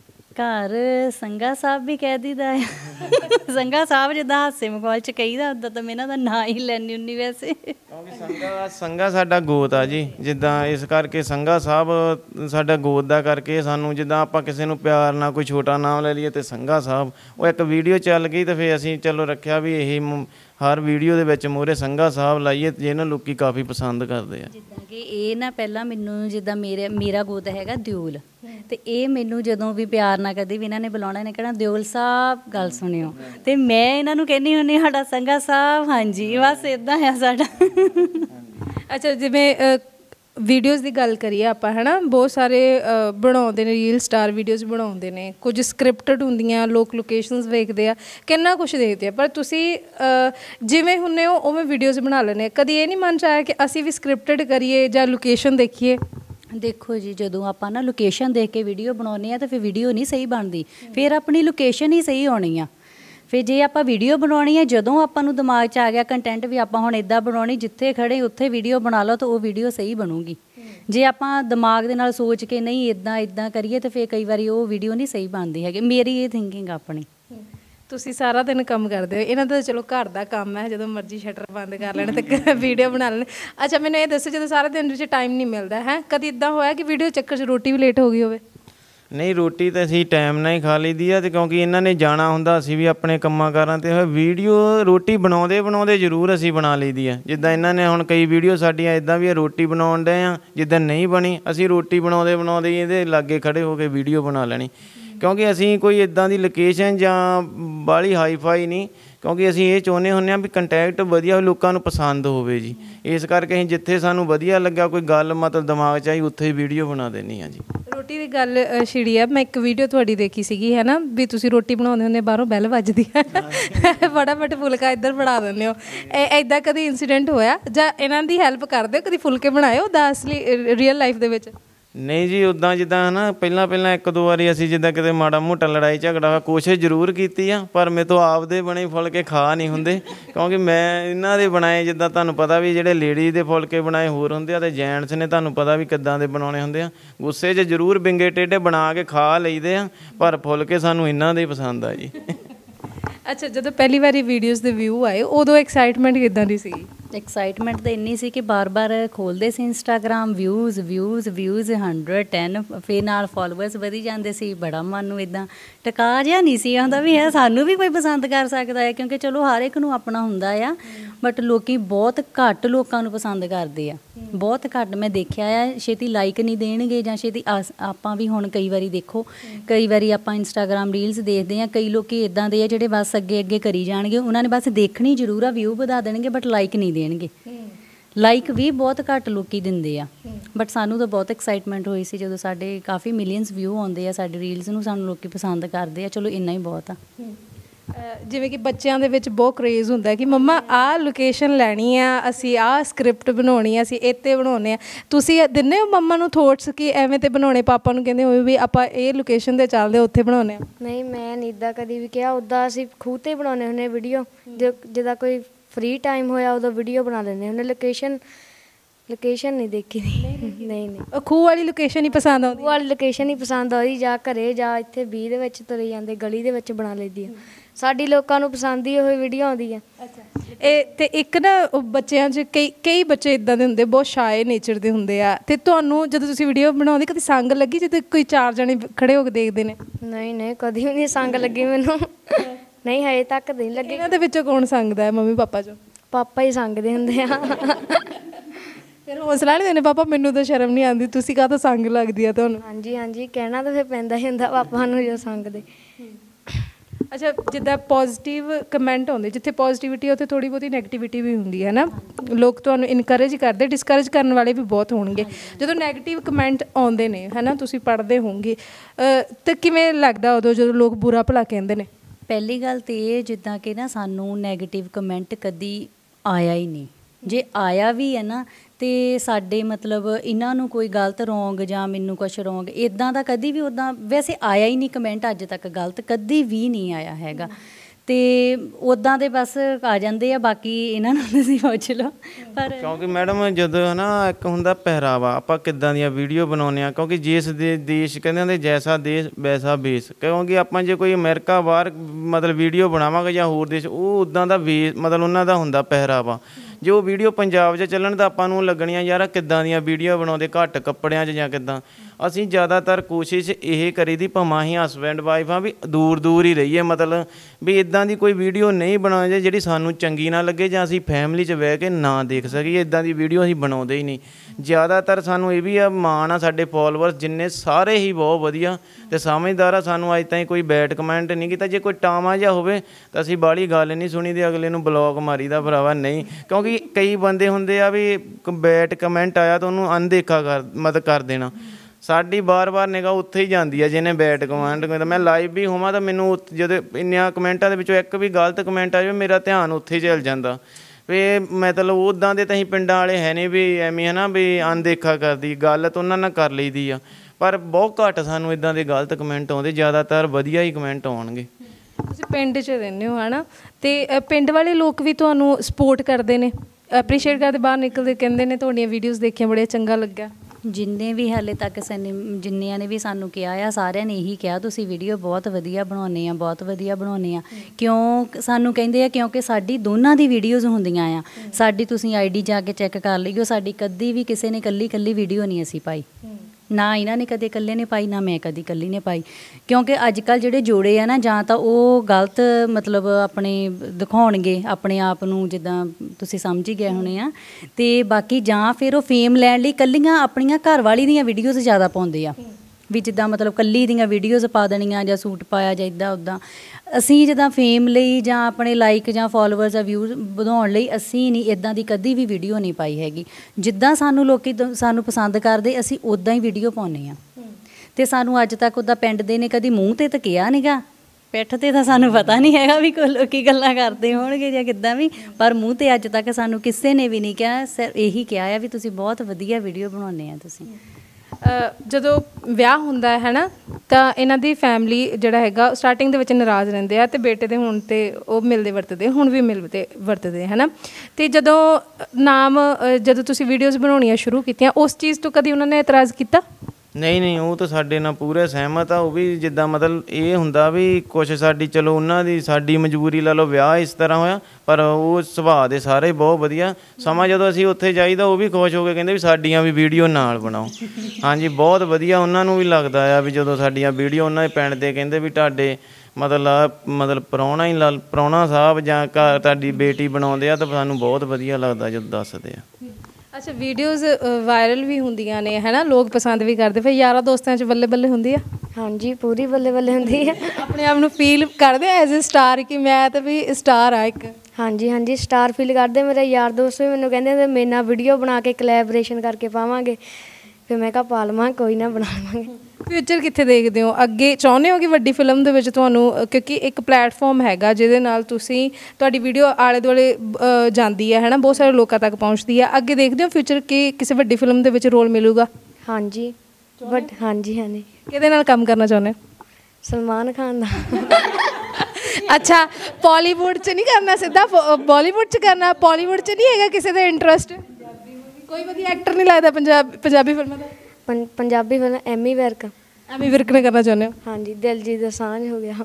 ਘਰ ਸੰਘਾ ਸਾਹਿਬ ਵੀ ਕਹਿ ਦਈਦਾ ਹੈ। ਸੰਘਾ ਸਾਹਿਬ ਜਿੱਦਾਂ ਹਾਸੇ ਮਖੌਲ 'ਚ ਕਹੀਦਾ, ਉੱਦਾਂ ਤਾਂ ਮੈਂ ਇਹਨਾਂ ਦਾ ਨਾਂ ਹੀ ਲੈਂਦੀ ਹੁੰਦੀ ਵੈਸੇ, ਕਿਉਂਕਿ ਸੰਘਾ ਸੰਘਾ ਸਾਡਾ ਗੋਤ ਆ ਜੀ, ਜਿੱਦਾਂ ਇਸ ਕਰਕੇ ਸੰਘਾ ਸਾਹਿਬ ਸਾਡਾ ਗੋਤ ਦਾ ਕਰਕੇ ਸਾਨੂੰ, ਜਿੱਦਾਂ ਆਪਾਂ ਕਿਸੇ ਨੂੰ ਪਿਆਰ ਨਾਲ ਕੋਈ ਛੋਟਾ ਨਾਮ ਲੈ ਲਈਏ ਤਾਂ ਸੰਘਾ ਸਾਹਿਬ। ਉਹ ਇੱਕ ਵੀਡੀਓ ਚੱਲ ਗਈ ਤਾਂ ਫਿਰ ਅਸੀਂ ਚਲੋ ਰੱਖਿਆ ਵੀ ਇਹ ਹਰ ਵੀਡੀਓ ਦੇ ਵਿੱਚ ਮੂਹਰੇ ਸੰਘਾ ਸਾਹਿਬ ਲਾਈਏ, ਜਿਹਨਾਂ ਲੋਕੀ ਕਾਫੀ ਪਸੰਦ ਕਰਦੇ ਆ। ਜਿੱਦਾਂ ਕਿ ਇਹ ਨਾ ਪਹਿਲਾਂ ਮੈਨੂੰ ਜਿੱਦਾਂ ਮੇਰੇ ਮੇਰਾ ਗੋਤ ਹੈਗਾ ਦਿਓਲ, ਅਤੇ ਇਹ ਮੈਨੂੰ ਜਦੋਂ ਵੀ ਪਿਆਰ ਨਾਲ ਕਦੇ ਵੀ ਇਹਨਾਂ ਨੇ ਬੁਲਾਉਣਾ, ਇਹਨੇ ਕਹਿਣਾ ਦਿਓਲ ਸਾਹਿਬ ਗੱਲ ਸੁਣਿਓ, ਅਤੇ ਮੈਂ ਇਹਨਾਂ ਨੂੰ ਕਹਿੰਦੀ ਹੁੰਦੀ ਸਾਡਾ ਸੰਘਾ ਸਾਹਿਬ। ਹਾਂਜੀ, ਬਸ ਇੱਦਾਂ ਆ ਸਾਡਾ। ਅੱਛਾ, ਜਿਵੇਂ ਵੀਡੀਓਜ਼ ਦੀ ਗੱਲ ਕਰੀਏ ਆਪਾਂ ਹੈ ਨਾ, ਬਹੁਤ ਸਾਰੇ ਬਣਾਉਂਦੇ ਨੇ ਰੀਲ ਸਟਾਰ ਵੀਡੀਓਜ਼ ਬਣਾਉਂਦੇ ਨੇ, ਕੁਝ ਸਕ੍ਰਿਪਟਡ ਹੁੰਦੀਆਂ, ਲੋਕ ਲੋਕੇਸ਼ਨਸ ਵੇਖਦੇ ਆ, ਕਿੰਨਾ ਕੁਛ ਦੇਖਦੇ ਆ, ਪਰ ਤੁਸੀਂ ਜਿਵੇਂ ਹੁੰਦੇ ਹੋ ਉਵੇਂ ਵੀਡੀਓਜ਼ ਬਣਾ ਲੈਂਦੇ। ਕਦੀ ਇਹ ਨਹੀਂ ਮਨ 'ਚ ਆਇਆ ਕਿ ਅਸੀਂ ਵੀ ਸਕ੍ਰਿਪਟਡ ਕਰੀਏ ਜਾਂ ਲੋਕੇਸ਼ਨ ਦੇਖੀਏ? ਦੇਖੋ ਜੀ, ਜਦੋਂ ਆਪਾਂ ਨਾ ਲੋਕੇਸ਼ਨ ਦੇਖ ਕੇ ਵੀਡੀਓ ਬਣਾਉਂਦੇ ਹਾਂ ਤਾਂ ਫਿਰ ਵੀਡੀਓ ਨਹੀਂ ਸਹੀ ਬਣਦੀ, ਫਿਰ ਆਪਣੀ ਲੋਕੇਸ਼ਨ ਹੀ ਸਹੀ ਆਉਣੀ ਆ। ਫਿਰ ਜੇ ਆਪਾਂ ਵੀਡੀਓ ਬਣਾਉਣੀ ਹੈ, ਜਦੋਂ ਆਪਾਂ ਨੂੰ ਦਿਮਾਗ 'ਚ ਆ ਗਿਆ ਕੰਟੈਂਟ ਵੀ ਆਪਾਂ ਹੁਣ ਇੱਦਾਂ ਬਣਾਉਣੀ, ਜਿੱਥੇ ਖੜੇ ਉੱਥੇ ਵੀਡੀਓ ਬਣਾ ਲਓ ਤਾਂ ਉਹ ਵੀਡੀਓ ਸਹੀ ਬਣੂਗੀ। ਜੇ ਆਪਾਂ ਦਿਮਾਗ ਦੇ ਨਾਲ ਸੋਚ ਕੇ ਨਹੀਂ ਇੱਦਾਂ ਇੱਦਾਂ ਕਰੀਏ ਤਾਂ ਫਿਰ ਕਈ ਵਾਰੀ ਉਹ ਵੀਡੀਓ ਨਹੀਂ ਸਹੀ ਬਣਦੀ ਹੈਗੀ। ਮੇਰੀ ਇਹ ਥਿੰਕਿੰਗ ਆਪਣੀ। ਤੁਸੀਂ ਸਾਰਾ ਦਿਨ ਕੰਮ ਕਰਦੇ ਹੋ, ਇਹਨਾਂ ਦਾ ਤਾਂ ਚਲੋ ਘਰ ਦਾ ਕੰਮ ਹੈ, ਜਦੋਂ ਮਰਜ਼ੀ ਸ਼ਟਰ ਬੰਦ ਕਰ ਲੈਣ ਤੇ ਵੀਡੀਓ ਬਣਾ ਲੈਣ। ਅੱਛਾ ਮੈਨੂੰ ਇਹ ਦੱਸੋ, ਜਦੋਂ ਸਾਰਾ ਦਿਨ ਵਿੱਚ ਟਾਈਮ ਨਹੀਂ ਮਿਲਦਾ ਹੈ, ਕਦੀ ਇੱਦਾਂ ਹੋਇਆ ਕਿ ਵੀਡੀਓ ਚੱਕਰ 'ਚ ਰੋਟੀ ਵੀ ਲੇਟ ਹੋ ਗਈ ਹੋਵੇ? ਨਹੀਂ, ਰੋਟੀ ਤਾਂ ਅਸੀਂ ਟਾਈਮ ਨਾਲ ਹੀ ਖਾ ਲਈਦੀ ਆ, ਤੇ ਕਿਉਂਕਿ ਇਹਨਾਂ ਨੇ ਜਾਣਾ ਹੁੰਦਾ, ਅਸੀਂ ਵੀ ਆਪਣੇ ਕੰਮਾਂ ਕਾਰਾਂ 'ਤੇ ਹੋਏ। ਵੀਡੀਓ ਰੋਟੀ ਬਣਾਉਂਦੇ ਬਣਾਉਂਦੇ ਜ਼ਰੂਰ ਅਸੀਂ ਬਣਾ ਲਈਦੀ ਆ। ਜਿੱਦਾਂ ਇਹਨਾਂ ਨੇ ਹੁਣ ਕਈ ਵੀਡੀਓ ਸਾਡੀਆਂ ਇੱਦਾਂ ਵੀ ਰੋਟੀ ਬਣਾਉਣ ਡਏ ਆ, ਜਿੱਦਾਂ ਨਹੀਂ ਬਣੀ ਅਸੀਂ ਰੋਟੀ ਬਣਾਉਂਦੇ ਬਣਾਉਂਦੇ ਇਹਦੇ ਲਾਗੇ ਖੜੇ ਹੋ ਕੇ ਵੀਡੀਓ ਬਣਾ ਲੈਣੀ, ਕਿਉਂਕਿ ਅਸੀਂ ਕੋਈ ਇੱਦਾਂ ਦੀ ਲੋਕੇਸ਼ਨ ਜਾਂ ਬਾਹਲੀ ਹਾਈਫਾਈ ਨਹੀਂ, ਕਿਉਂਕਿ ਅਸੀਂ ਇਹ ਚਾਹੁੰਦੇ ਹੁੰਦੇ ਹਾਂ ਵੀ ਕੰਟੈਕਟ ਵਧੀਆ ਹੋਵੇ, ਲੋਕਾਂ ਨੂੰ ਪਸੰਦ ਹੋਵੇ ਜੀ। ਇਸ ਕਰਕੇ ਅਸੀਂ ਜਿੱਥੇ ਸਾਨੂੰ ਵਧੀਆ ਲੱਗਾ, ਕੋਈ ਗੱਲ ਮਤਲਬ ਦਿਮਾਗ 'ਚ ਆਈ, ਉੱਥੇ ਹੀ ਵੀਡੀਓ ਬਣਾ ਦਿੰਦੇ ਹਾਂ ਜੀ। ਰੋਟੀ ਦੀ ਗੱਲ ਛਿੜੀ ਆ, ਮੈਂ ਇੱਕ ਵੀਡੀਓ ਤੁਹਾਡੀ ਦੇਖੀ ਸੀਗੀ ਹੈ ਨਾ, ਵੀ ਤੁਸੀਂ ਰੋਟੀ ਬਣਾਉਂਦੇ ਹੁੰਦੇ, ਬਾਹਰੋਂ ਬੈਲ ਵੱਜਦੀ ਹੈ, ਫਟਾਫਟ ਫੁਲਕਾ ਇੱਧਰ ਫੜਾ ਦਿੰਦੇ ਹੋ। ਇੱਦਾਂ ਕਦੀ ਇੰਸੀਡੈਂਟ ਹੋਇਆ ਜਾਂ ਇਹਨਾਂ ਦੀ ਹੈਲਪ ਕਰਦੇ ਹੋ, ਕਦੀ ਫੁਲਕੇ ਬਣਾਏ ਹੋ ਦਾ ਅਸਲੀ ਰੀਅਲ ਲਾਈਫ ਦੇ ਵਿੱਚ? ਨਹੀਂ ਜੀ, ਉੱਦਾਂ ਜਿੱਦਾਂ ਹੈ ਨਾ ਪਹਿਲਾਂ ਪਹਿਲਾਂ ਇੱਕ ਦੋ ਵਾਰੀ ਅਸੀਂ ਜਿੱਦਾਂ ਕਿਤੇ ਮਾੜਾ ਮੋਟਾ ਲੜਾਈ ਝਗੜਾ ਹੋਇਆ, ਕੋਸ਼ਿਸ਼ ਜ਼ਰੂਰ ਕੀਤੀ ਆ, ਪਰ ਮੇਰੇ ਤੋਂ ਆਪਦੇ ਬਣੇ ਫੁਲਕੇ ਖਾ ਨਹੀਂ ਹੁੰਦੇ, ਕਿਉਂਕਿ ਮੈਂ ਇਹਨਾਂ ਦੇ ਬਣਾਏ, ਜਿੱਦਾਂ ਤੁਹਾਨੂੰ ਪਤਾ ਵੀ ਜਿਹੜੇ ਲੇਡੀਜ਼ ਦੇ ਫੁਲਕੇ ਬਣਾਏ ਹੋਰ ਹੁੰਦੇ ਆ, ਅਤੇ ਜੈਂਟਸ ਨੇ ਤੁਹਾਨੂੰ ਪਤਾ ਵੀ ਕਿੱਦਾਂ ਦੇ ਬਣਾਉਣੇ ਹੁੰਦੇ ਆ। ਗੁੱਸੇ 'ਚ ਜ਼ਰੂਰ ਵਿੰਗੇ ਟੇਢੇ ਬਣਾ ਕੇ ਖਾ ਲਈਦੇ ਆ, ਪਰ ਫੁਲਕੇ ਸਾਨੂੰ ਇਹਨਾਂ ਦੇ ਪਸੰਦ ਆ ਜੀ। ਅੱਛਾ, ਜਦੋਂ ਪਹਿਲੀ ਵਾਰੀ ਵੀਡੀਓਜ਼ ਦੇ ਵਿਊ ਆਏ, ਉਦੋਂ ਐਕਸਾਈਟਮੈਂਟ ਕਿੱਦਾਂ ਦੀ ਸੀਗੀ? ਐਕਸਾਈਟਮੈਂਟ ਤਾਂ ਇੰਨੀ ਸੀ ਕਿ ਬਾਰ-ਬਾਰ ਖੋਲ੍ਹਦੇ ਸੀ Instagram, views views views hundred ten, ਫਿਰ ਨਾਲ ਫੋਲੋਵਰਸ ਵਧੀ ਜਾਂਦੇ ਸੀ। ਬੜਾ ਮਨ ਨੂੰ ਇੱਦਾਂ ਟਿਕਾ ਜਿਹਾ ਨਹੀਂ ਸੀ ਆਉਂਦਾ ਵੀ ਇਹ ਸਾਨੂੰ ਵੀ ਕੋਈ ਪਸੰਦ ਕਰ ਸਕਦਾ ਹੈ, ਕਿਉਂਕਿ ਚਲੋ ਹਰ ਇੱਕ ਨੂੰ ਆਪਣਾ ਹੁੰਦਾ ਆ, ਬਟ ਲੋਕੀ ਬਹੁਤ ਘੱਟ ਲੋਕਾਂ ਨੂੰ ਪਸੰਦ ਕਰਦੇ ਆ, ਬਹੁਤ ਘੱਟ। ਮੈਂ ਦੇਖਿਆ ਆ ਛੇਤੀ ਲਾਈਕ ਨਹੀਂ ਦੇਣਗੇ ਜਾਂ ਛੇਤੀ ਆਸ ਆਪਾਂ ਵੀ ਹੁਣ ਕਈ ਵਾਰੀ ਦੇਖੋ, ਕਈ ਵਾਰੀ ਆਪਾਂ ਇੰਸਟਾਗ੍ਰਾਮ ਰੀਲਸ ਦੇਖਦੇ ਹਾਂ, ਕਈ ਲੋਕ ਇੱਦਾਂ ਦੇ ਆ ਜਿਹੜੇ ਬਸ ਅੱਗੇ ਅੱਗੇ ਕਰੀ ਜਾਣਗੇ, ਉਹਨਾਂ ਨੇ ਬਸ ਦੇਖਣੀ ਜ਼ਰੂਰ ਆ, ਵਿਊ ਵਧਾ ਦੇਣਗੇ, ਬਟ ਲਾਈਕ ਨਹੀਂ ਦੇਣਗੇ। ਲਾਈਕ ਵੀ ਬਹੁਤ ਘੱਟ ਲੋਕੀ ਦਿੰਦੇ ਆ, ਬਟ ਸਾਨੂੰ ਤਾਂ ਬਹੁਤ ਐਕਸਾਈਟਮੈਂਟ ਹੋਈ ਸੀ ਜਦੋਂ ਸਾਡੇ ਕਾਫੀ ਮਿਲੀਅਨਸ ਵਿਊ ਆਉਂਦੇ ਆ ਸਾਡੇ ਰੀਲਸ ਨੂੰ, ਸਾਨੂੰ ਲੋਕੀ ਪਸੰਦ ਕਰਦੇ ਆ, ਚਲੋ ਇੰਨਾ ਹੀ ਬਹੁਤ ਆ। ਜਿਵੇਂ ਕਿ ਬੱਚਿਆਂ ਦੇ ਵਿੱਚ ਬਹੁਤ ਕਰੇਜ਼ ਹੁੰਦਾ ਕਿ ਮੰਮਾ ਆਹ ਲੋਕੇਸ਼ਨ ਲੈਣੀ ਆ, ਅਸੀਂ ਆਹ ਸਕ੍ਰਿਪਟ ਬਣਾਉਣੀ ਆ, ਅਸੀਂ ਇੱਥੇ ਬਣਾਉਂਦੇ ਆ, ਤੁਸੀਂ ਦਿੰਦੇ ਹੋ ਮੰਮਾ ਨੂੰ ਥੋਟਸ ਕਿ ਐਵੇਂ ਤੇ ਬਣਾਉਣੇ, ਪਾਪਾ ਨੂੰ ਕਹਿੰਦੇ ਹੋਵੇ ਵੀ ਆਪਾਂ ਇਹ ਲੋਕੇਸ਼ਨ 'ਤੇ ਚੱਲਦੇ ਉੱਥੇ ਬਣਾਉਂਦੇ ਆ? ਨਹੀਂ, ਮੈਂ ਨਹੀਂ ਇੱਦਾਂ ਕਦੀ ਵੀ ਕਿਹਾ। ਉੱਦਾਂ ਅਸੀਂ ਖੂਹ 'ਤੇ ਬਣਾਉਂਦੇ ਹੁੰਦੇ ਵੀਡੀਓ, ਜਿੱਦਾਂ ਕੋਈ ਫ੍ਰੀ ਟਾਈਮ ਹੋਇਆ ਉਦੋਂ ਵੀਡੀਓ ਬਣਾ ਲੈਂਦੇ ਹੁੰਦੇ। ਲੋਕੇਸ਼ਨ ਲੋਕੇਸ਼ਨ ਨਹੀਂ ਦੇਖੀ ਦੀ। ਨਹੀਂ ਨਹੀਂ, ਖੂਹ ਵਾਲੀ ਲੋਕੇਸ਼ਨ ਹੀ ਪਸੰਦ ਆਉਂਦੀ? ਖੂਹ ਵਾਲੀ ਲੋਕੇਸ਼ਨ ਹੀ ਪਸੰਦ ਆਉਂਦੀ, ਜਾਂ ਘਰੇ ਜਾਂ ਇੱਥੇ ਵੀਹ ਦੇ ਵਿੱਚ ਤੁਰੇ ਜਾਂਦੇ ਗਲੀ ਦੇ ਵਿੱਚ ਬਣਾ ਲਈਦੀ ਆ। ਸਾਡੀ ਲੋਕਾਂ ਨੂੰ ਪਸੰਦ ਹੀ ਉਹੀ ਵੀਡੀਓ ਆਉਂਦੀ ਆ। ਅੱਛਾ, ਇਹ ਤੇ ਇੱਕ ਨਾ ਬੱਚਿਆਂ 'ਚ ਕਈ ਕਈ ਬੱਚੇ ਇੱਦਾਂ ਦੇ ਹੁੰਦੇ, ਬਹੁਤ ਸ਼ਾਏ ਨੇਚਰ ਦੇ ਹੁੰਦੇ ਆ, ਅਤੇ ਤੁਹਾਨੂੰ ਜਦੋਂ ਤੁਸੀਂ ਵੀਡੀਓ ਬਣਾਉਂਦੇ ਕਦੇ ਸੰਗ ਲੱਗੀ ਜਦੋਂ ਕੋਈ ਚਾਰ ਜਣੇ ਖੜੇ ਹੋ ਕੇ ਦੇਖਦੇ ਨੇ? ਨਹੀਂ ਨਹੀਂ, ਕਦੀ ਵੀ ਨਹੀਂ ਸੰਗ ਲੱਗੀ ਮੈਨੂੰ। ਨਹੀਂ, ਹਜੇ ਤੱਕ ਨਹੀਂ ਲੱਗੀ। ਇਹਨਾਂ ਦੇ ਵਿੱਚੋਂ ਕੌਣ ਸੰਗਦਾ ਹੈ, ਮੰਮੀ ਪਾਪਾ 'ਚੋਂ? ਪਾਪਾ ਹੀ ਸੰਗਦੇ ਹੁੰਦੇ ਆ। ਫਿਰ ਹੌਸਲਾ ਨਹੀਂ ਦਿੰਦੇ, ਪਾਪਾ ਮੈਨੂੰ ਤਾਂ ਸ਼ਰਮ ਨਹੀਂ ਆਉਂਦੀ, ਤੁਸੀਂ ਕਾਹਤੋਂ ਸੰਗ ਲੱਗਦੀ ਆ ਤੁਹਾਨੂੰ? ਹਾਂਜੀ ਹਾਂਜੀ, ਕਹਿਣਾ ਤਾਂ ਫਿਰ ਪੈਂਦਾ ਹੀ ਹੁੰਦਾ ਪਾਪਾ ਨੂੰ ਜੋ ਸੰਗਦੇ। ਅੱਛਾ, ਜਿੱਦਾਂ ਪੋਜ਼ੀਟਿਵ ਕਮੈਂਟ ਆਉਂਦੇ, ਜਿੱਥੇ ਪੋਜ਼ੀਟਿਵਿਟੀ ਉੱਥੇ ਥੋੜ੍ਹੀ ਬਹੁਤੀ ਨੈਗੇਟਿਵਿਟੀ ਵੀ ਹੁੰਦੀ ਹੈ ਨਾ, ਲੋਕ ਤੁਹਾਨੂੰ ਇਨਕਰੇਜ ਕਰਦੇ, ਡਿਸਕਰੇਜ ਕਰਨ ਵਾਲੇ ਵੀ ਬਹੁਤ ਹੋਣਗੇ। ਜਦੋਂ ਨੈਗੇਟਿਵ ਕਮੈਂਟ ਆਉਂਦੇ ਨੇ ਹੈ ਨਾ, ਤੁਸੀਂ ਪੜ੍ਹਦੇ ਹੋਵੋਗੇ, ਤਾਂ ਕਿਵੇਂ ਲੱਗਦਾ ਉਦੋਂ ਜਦੋਂ ਲੋਕ ਬੁਰਾ ਭਲਾ ਕਹਿੰਦੇ ਨੇ? ਪਹਿਲੀ ਗੱਲ ਤਾਂ ਇਹ, ਜਿੱਦਾਂ ਕਿ ਨਾ ਸਾਨੂੰ ਨੈਗੇਟਿਵ ਕਮੈਂਟ ਕਦੀ ਆਇਆ ਹੀ ਨਹੀਂ, ਜੇ ਆਇਆ ਵੀ ਹੈ ਨਾ ਅਤੇ ਸਾਡੇ ਮਤਲਬ ਇਹਨਾਂ ਨੂੰ ਕੋਈ ਗਲਤ ਰੋਂਗ ਜਾਂ ਮੈਨੂੰ ਕੁਛ ਰੋਂਗ ਇੱਦਾਂ ਦਾ ਕਦੀ ਵੀ ਉੱਦਾਂ ਵੈਸੇ ਆਇਆ ਹੀ ਨਹੀਂ ਕਮੈਂਟ ਅੱਜ ਤੱਕ, ਗਲਤ ਕਦੀ ਵੀ ਨਹੀਂ ਆਇਆ ਹੈਗਾ। ਅਤੇ ਉੱਦਾਂ ਦੇ ਬਸ ਆ ਜਾਂਦੇ ਆ, ਬਾਕੀ ਇਹਨਾਂ ਨੂੰ ਤੁਸੀਂ ਪੁੱਛ ਲਓ। ਪਰ ਕਿਉਂਕਿ ਮੈਡਮ ਜਦੋਂ ਹੈ ਨਾ ਇੱਕ ਹੁੰਦਾ ਪਹਿਰਾਵਾ, ਆਪਾਂ ਕਿੱਦਾਂ ਦੀਆਂ ਵੀਡੀਓ ਬਣਾਉਂਦੇ ਹਾਂ, ਕਿਉਂਕਿ ਜਿਸ ਦੇ ਦੇਸ਼ ਕਹਿੰਦੇ ਹੁੰਦੇ ਜੈਸਾ ਦੇਸ਼ ਵੈਸਾ ਬੇਸ, ਕਿਉਂਕਿ ਆਪਾਂ ਜੇ ਕੋਈ ਅਮਰੀਕਾ ਬਾਹਰ ਮਤਲਬ ਵੀਡੀਓ ਬਣਾਵਾਂਗੇ ਜਾਂ ਹੋਰ ਦੇਸ਼, ਉਹ ਉੱਦਾਂ ਦਾ ਵੇਸ ਮਤਲਬ ਉਹਨਾਂ ਦਾ ਹੁੰਦਾ ਪਹਿਰਾਵਾ। ਜੇ ਉਹ ਵੀਡੀਓ ਪੰਜਾਬ 'ਚ ਚੱਲਣ ਤਾਂ ਆਪਾਂ ਨੂੰ ਲੱਗਣੀਆਂ ਯਾਰ ਕਿੱਦਾਂ ਦੀਆਂ ਵੀਡੀਓ ਬਣਾਉਂਦੇ, ਘੱਟ ਕੱਪੜਿਆਂ 'ਚ ਜਾਂ ਕਿੱਦਾਂ। ਅਸੀਂ ਜ਼ਿਆਦਾਤਰ ਕੋਸ਼ਿਸ਼ ਇਹ ਕਰੀ ਦੀ, ਭਾਵੇਂ ਅਸੀਂ ਹਸਬੈਂਡ ਵਾਈਫ ਹਾਂ, ਵੀ ਦੂਰ ਦੂਰ ਹੀ ਰਹੀਏ, ਮਤਲਬ ਵੀ ਇੱਦਾਂ ਦੀ ਕੋਈ ਵੀਡੀਓ ਨਹੀਂ ਬਣਾਉਂਦੇ ਜਿਹੜੀ ਸਾਨੂੰ ਚੰਗੀ ਨਾ ਲੱਗੇ ਜਾਂ ਅਸੀਂ ਫੈਮਿਲੀ 'ਚ ਬਹਿ ਕੇ ਨਾ ਦੇਖ ਸਕੀਏ, ਇੱਦਾਂ ਦੀ ਵੀਡੀਓ ਅਸੀਂ ਬਣਾਉਂਦੇ ਹੀ ਨਹੀਂ। ਜ਼ਿਆਦਾਤਰ ਸਾਨੂੰ ਇਹ ਵੀ ਆ ਮਾਣ ਆ, ਸਾਡੇ ਫੋਲੋਵਰਸ ਜਿੰਨੇ ਸਾਰੇ ਹੀ ਬਹੁਤ ਵਧੀਆ ਅਤੇ ਸਮਝਦਾਰ ਆ, ਸਾਨੂੰ ਅੱਜ ਤਾਈਂ ਕੋਈ ਬੈਡ ਕਮੈਂਟ ਨਹੀਂ ਕੀਤਾ। ਜੇ ਕੋਈ ਟਾਵਾਂ ਜਿਹਾ ਹੋਵੇ ਤਾਂ ਅਸੀਂ ਬਾਹਲੀ ਗੱਲ ਨਹੀਂ ਸੁਣੀ ਦੀ, ਅਗਲੇ ਨੂੰ ਬਲੌਕ ਮਾਰੀ ਦਾ ਭਰਾਵਾ ਨਹੀਂ, ਕਿਉਂਕਿ ਕਈ ਬੰਦੇ ਹੁੰਦੇ ਆ ਵੀ ਬੈਡ ਕਮੈਂਟ ਆਇਆ ਤਾਂ ਉਹਨੂੰ ਅਣਦੇਖਾ ਕਰ ਮਤਲਬ ਕਰ ਦੇਣਾ। ਸਾਡੀ ਵਾਰ ਵਾਰ ਨਿਗਾਹ ਉੱਥੇ ਹੀ ਜਾਂਦੀ ਆ ਜਿਹਨੇ ਬੈਡ ਕਮੈਂਟ ਕੀਤਾ। ਮੈਂ ਲਾਈਵ ਵੀ ਹੋਵਾਂ ਤਾਂ ਮੈਨੂੰ ਜਦੋਂ ਇੰਨਿਆਂ ਕਮੈਂਟਾਂ ਦੇ ਵਿੱਚੋਂ ਇੱਕ ਵੀ ਗਲਤ ਕਮੈਂਟ ਆ ਜਾਵੇ, ਮੇਰਾ ਧਿਆਨ ਉੱਥੇ ਹੀ ਚੱਲ ਜਾਂਦਾ ਵੀ ਮਤਲਬ ਉੱਦਾਂ ਦੇ ਤਾਂ ਅਸੀਂ ਪਿੰਡਾਂ ਵਾਲੇ ਹੈ ਨਹੀਂ ਵੀ ਐਵੇਂ ਹੈ ਨਾ ਵੀ ਅਣਦੇਖਾ ਕਰਦੀ, ਗੱਲ ਤਾਂ ਉਹਨਾਂ ਨਾਲ ਕਰ ਲਈਦੀ ਆ, ਪਰ ਬਹੁਤ ਘੱਟ ਸਾਨੂੰ ਇੱਦਾਂ ਦੇ ਗਲਤ ਕਮੈਂਟ ਆਉਂਦੇ, ਜ਼ਿਆਦਾਤਰ ਵਧੀਆ ਹੀ ਕਮੈਂਟ ਆਉਣਗੇ। ਤੁਸੀਂ ਪਿੰਡ 'ਚ ਰਹਿੰਦੇ ਹੋ ਹੈ ਨਾ, ਅਤੇ ਅ, ਪਿੰਡ ਵਾਲੇ ਲੋਕ ਵੀ ਤੁਹਾਨੂੰ ਸਪੋਰਟ ਕਰਦੇ ਨੇ, ਐਪਰੀਸ਼ੀਏਟ ਕਰਦੇ, ਬਾਹਰ ਨਿਕਲਦੇ ਕਹਿੰਦੇ ਨੇ ਤੁਹਾਡੀਆਂ ਵੀਡੀਓਜ਼ ਦੇਖੀਆਂ ਬੜੀਆਂ ਚੰਗਾ ਲੱਗਾ? ਜਿੰਨੇ ਵੀ ਹਾਲੇ ਤੱਕ ਸਾਨੇ ਜਿੰਨਿਆਂ ਨੇ ਵੀ ਸਾਨੂੰ ਕਿਹਾ ਆ, ਸਾਰਿਆਂ ਨੇ ਇਹੀ ਕਿਹਾ ਤੁਸੀਂ ਵੀਡੀਓ ਬਹੁਤ ਵਧੀਆ ਬਣਾਉਂਦੇ ਆ, ਬਹੁਤ ਵਧੀਆ ਬਣਾਉਂਦੇ ਆ। ਕਿਉਂ ਸਾਨੂੰ ਕਹਿੰਦੇ ਆ? ਕਿਉਂਕਿ ਸਾਡੀ ਦੋਨਾਂ ਦੀ ਵੀਡੀਓਜ਼ ਹੁੰਦੀਆਂ ਆ। ਸਾਡੀ ਤੁਸੀਂ ਆਈਡੀ ਜਾ ਕੇ ਚੈੱਕ ਕਰ ਲਈਓ, ਸਾਡੀ ਕਦੀ ਵੀ ਕਿਸੇ ਨੇ ਇਕੱਲੀ ਇਕੱਲੀ ਵੀਡੀਓ ਨਹੀਂ ਅਸੀਂ ਪਾਈ, ਨਾ ਇਹਨਾਂ ਨੇ ਕਦੇ ਇਕੱਲੇ ਨੇ ਪਾਈ, ਨਾ ਮੈਂ ਕਦੀ ਇਕੱਲੀ ਨੇ ਪਾਈ। ਕਿਉਂਕਿ ਅੱਜ ਕੱਲ੍ਹ ਜਿਹੜੇ ਜੋੜੇ ਆ ਨਾ, ਜਾਂ ਤਾਂ ਉਹ ਗਲਤ ਮਤਲਬ ਆਪਣੇ ਦਿਖਾਉਣਗੇ ਆਪਣੇ ਆਪ ਨੂੰ, ਜਿੱਦਾਂ ਤੁਸੀਂ ਸਮਝ ਹੀ ਗਏ ਹੋਣੇ ਆ, ਅਤੇ ਬਾਕੀ ਜਾਂ ਫਿਰ ਉਹ ਫੇਮ ਲੈਣ ਲਈ ਇਕੱਲੀਆਂ ਆਪਣੀਆਂ ਘਰ ਵਾਲੀ ਦੀਆਂ ਵੀਡੀਓਜ਼ ਜ਼ਿਆਦਾ ਪਾਉਂਦੇ ਆ, ਵੀ ਜਿੱਦਾਂ ਮਤਲਬ ਇਕੱਲੀ ਦੀਆਂ ਵੀਡੀਓਜ਼ ਪਾ ਦੇਣੀਆਂ, ਜਾਂ ਸੂਟ ਪਾਇਆ, ਜਾਂ ਇੱਦਾਂ ਉੱਦਾਂ। ਅਸੀਂ ਜਿੱਦਾਂ ਫੇਮ ਲਈ ਜਾਂ ਆਪਣੇ ਲਾਈਕ ਜਾਂ ਫੋਲੋਵਰਸ ਜਾਂ ਵਿਊਜ਼ ਵਧਾਉਣ ਲਈ ਅਸੀਂ ਨਹੀਂ ਇੱਦਾਂ ਦੀ ਕਦੀ ਵੀ ਵੀਡੀਓ ਨਹੀਂ ਪਾਈ ਹੈਗੀ। ਜਿੱਦਾਂ ਸਾਨੂੰ ਲੋਕ ਸਾਨੂੰ ਪਸੰਦ ਕਰਦੇ ਅਸੀਂ ਉੱਦਾਂ ਹੀ ਵੀਡੀਓ ਪਾਉਂਦੇ ਹਾਂ। ਅਤੇ ਸਾਨੂੰ ਅੱਜ ਤੱਕ ਉੱਦਾਂ ਪਿੰਡ ਦੇ ਨੇ ਕਦੀ ਮੂੰਹ 'ਤੇ ਤਾਂ ਕਿਹਾ ਨੀਗਾ, ਪਿੱਠ 'ਤੇ ਤਾਂ ਸਾਨੂੰ ਪਤਾ ਨਹੀਂ ਹੈਗਾ ਵੀ ਕੋਈ ਲੋਕੀ ਗੱਲਾਂ ਕਰਦੇ ਹੋਣਗੇ ਜਾਂ ਕਿੱਦਾਂ ਵੀ, ਪਰ ਮੂੰਹ 'ਤੇ ਅੱਜ ਤੱਕ ਸਾਨੂੰ ਕਿਸੇ ਨੇ ਵੀ ਨਹੀਂ ਕਿਹਾ, ਸਿਰ ਇਹੀ ਕਿਹਾ ਆ ਵੀ ਤੁਸੀਂ ਬਹੁਤ ਵਧੀਆ ਵੀਡੀਓ ਬਣਾਉਂਦੇ ਆ ਤੁਸੀਂ। ਜਦੋਂ ਵਿਆਹ ਹੁੰਦਾ ਹੈ ਨਾ, ਤਾਂ ਇਹਨਾਂ ਦੀ ਫੈਮਿਲੀ ਜਿਹੜਾ ਹੈਗਾ ਸਟਾਰਟਿੰਗ ਦੇ ਵਿੱਚ ਨਾਰਾਜ਼ ਰਹਿੰਦੇ ਆ, ਅਤੇ ਬੇਟੇ ਦੇ ਹੁਣ ਤੇ ਉਹ ਮਿਲਦੇ ਵਰਤਦੇ, ਹੁਣ ਵੀ ਮਿਲਦੇ ਵਰਤਦੇ ਹੈ ਨਾ। ਅਤੇ ਜਦੋਂ ਨਾਮ ਜਦੋਂ ਤੁਸੀਂ ਵੀਡੀਓਜ਼ ਬਣਾਉਣੀਆਂ ਸ਼ੁਰੂ ਕੀਤੀਆਂ, ਉਸ ਚੀਜ਼ ਤੋਂ ਕਦੀ ਉਹਨਾਂ ਨੇ ਇਤਰਾਜ਼ ਕੀਤਾ? ਨਹੀਂ ਨਹੀਂ, ਉਹ ਤਾਂ ਸਾਡੇ ਨਾਲ ਪੂਰੇ ਸਹਿਮਤ ਆ। ਉਹ ਵੀ ਜਿੱਦਾਂ ਮਤਲਬ ਇਹ ਹੁੰਦਾ ਵੀ ਕੁਛ ਸਾਡੀ, ਚਲੋ ਉਹਨਾਂ ਦੀ ਸਾਡੀ ਮਜਬੂਰੀ ਲਾ ਲਓ, ਵਿਆਹ ਇਸ ਤਰ੍ਹਾਂ ਹੋਇਆ, ਪਰ ਉਹ ਸੁਭਾਅ ਦੇ ਸਾਰੇ ਬਹੁਤ ਵਧੀਆ। ਸਮਾਂ ਜਦੋਂ ਅਸੀਂ ਉੱਥੇ ਜਾਈਦਾ ਉਹ ਵੀ ਖੁਸ਼ ਹੋ ਕੇ ਕਹਿੰਦੇ ਵੀ ਸਾਡੀਆਂ ਵੀ ਵੀਡੀਓ ਨਾਲ ਬਣਾਓ। ਹਾਂਜੀ, ਬਹੁਤ ਵਧੀਆ ਉਹਨਾਂ ਨੂੰ ਵੀ ਲੱਗਦਾ ਆ ਵੀ ਜਦੋਂ ਸਾਡੀਆਂ ਵੀਡੀਓ ਉਹਨਾਂ ਦੇ ਪਿੰਡ ਦੇ ਕਹਿੰਦੇ ਵੀ ਤੁਹਾਡੇ ਮਤਲਬ ਮਤਲਬ ਪ੍ਰਾਹੁਣਾ ਹੀ ਲਾ ਪ੍ਰਾਹੁਣਾ ਸਾਹਿਬ ਜਾਂ ਘਰ ਤੁਹਾਡੀ ਬੇਟੀ ਬਣਾਉਂਦੇ ਆ, ਤਾਂ ਸਾਨੂੰ ਬਹੁਤ ਵਧੀਆ ਲੱਗਦਾ ਜਦੋਂ ਦੱਸਦੇ ਆ। ਅੱਛਾ, ਵੀਡੀਓਜ਼ ਵਾਇਰਲ ਵੀ ਹੁੰਦੀਆਂ ਨੇ ਹੈ ਨਾ, ਲੋਕ ਪਸੰਦ ਵੀ ਕਰਦੇ, ਫਿਰ ਯਾਰਾਂ ਦੋਸਤਾਂ 'ਚ ਬੱਲੇ ਬੱਲੇ ਹੁੰਦੀ ਆ? ਹਾਂਜੀ, ਪੂਰੀ ਬੱਲੇ ਬੱਲੇ ਹੁੰਦੀ ਹੈ। ਆਪਣੇ ਆਪ ਨੂੰ ਫੀਲ ਕਰਦੇ ਐਜ਼ ਅ ਸਟਾਰ ਕਿ ਮੈਂ ਤਾਂ ਵੀ ਸਟਾਰ ਆ ਇੱਕ? ਹਾਂਜੀ ਹਾਂਜੀ, ਸਟਾਰ ਫੀਲ ਕਰਦੇ। ਮੇਰੇ ਯਾਰ ਦੋਸਤ ਵੀ ਮੈਨੂੰ ਕਹਿੰਦੇ ਹੁੰਦੇ ਮੇਰੇ ਨਾਲ ਵੀਡੀਓ ਬਣਾ ਕੇ ਕੋਲੈਬੋਰੇਸ਼ਨ ਕਰਕੇ ਪਾਵਾਂਗੇ, ਫਿਰ ਮੈਂ ਕਿਹਾ ਪਾ ਲਵਾਂ, ਕੋਈ ਨਾ ਬਣਾ ਲਵਾਂਗੇ। ਫਿਊਚਰ ਕਿੱਥੇ ਦੇਖਦੇ ਹੋ ਅੱਗੇ? ਚਾਹੁੰਦੇ ਹੋ ਕਿ ਵੱਡੀ ਫਿਲਮ ਦੇ ਵਿੱਚ ਤੁਹਾਨੂੰ, ਕਿਉਂਕਿ ਇੱਕ ਪਲੈਟਫਾਰਮ ਹੈਗਾ ਜਿਹਦੇ ਨਾਲ ਤੁਸੀਂ ਤੁਹਾਡੀ ਵੀਡੀਓ ਆਲੇ ਦੁਆਲੇ ਜਾਂਦੀ ਹੈ ਹੈ ਨਾ, ਬਹੁਤ ਸਾਰੇ ਲੋਕਾਂ ਤੱਕ ਪਹੁੰਚਦੀ ਹੈ, ਅੱਗੇ ਦੇਖਦੇ ਹੋ ਫਿਊਚਰ ਕਿ ਕਿਸੇ ਵੱਡੀ ਫਿਲਮ ਦੇ ਵਿੱਚ ਰੋਲ ਮਿਲੂਗਾ? ਹਾਂਜੀ ਬਟ ਹਾਂਜੀ ਹਾਂਜੀ। ਕਿਹਦੇ ਨਾਲ ਕੰਮ ਕਰਨਾ ਚਾਹੁੰਦੇ ਹੋ? ਸਲਮਾਨ ਖਾਨ ਦਾ। ਅੱਛਾ, ਬਾਲੀਵੁੱਡ 'ਚ ਨਹੀਂ ਕਰਨਾ, ਸਿੱਧਾ ਬਾਲੀਵੁੱਡ 'ਚ ਕਰਨਾ? ਬਾਲੀਵੁੱਡ 'ਚ ਨਹੀਂ ਹੈਗਾ ਕਿਸੇ ਦਾ ਇੰਟਰਸਟ? ਕੋਈ ਵਧੀਆ ਐਕਟਰ ਨਹੀਂ ਲੱਗਦਾ ਪੰਜਾਬ ਪੰਜਾਬੀ ਫਿਲਮਾਂ ਦਾ? ਪੰ ਪੰਜਾਬੀ ਫਿਲਮ ਐਮੀ ਵਿਰਕ। ਐਮੀ ਵਿਰਕ ਨੇ ਕਰਨਾ ਚਾਹੁੰਦੇ ਹੋ? ਹਾਂਜੀ, ਦਿਲਜੀਤ ਦੋਸਾਂਝ ਹੋ ਗਿਆ।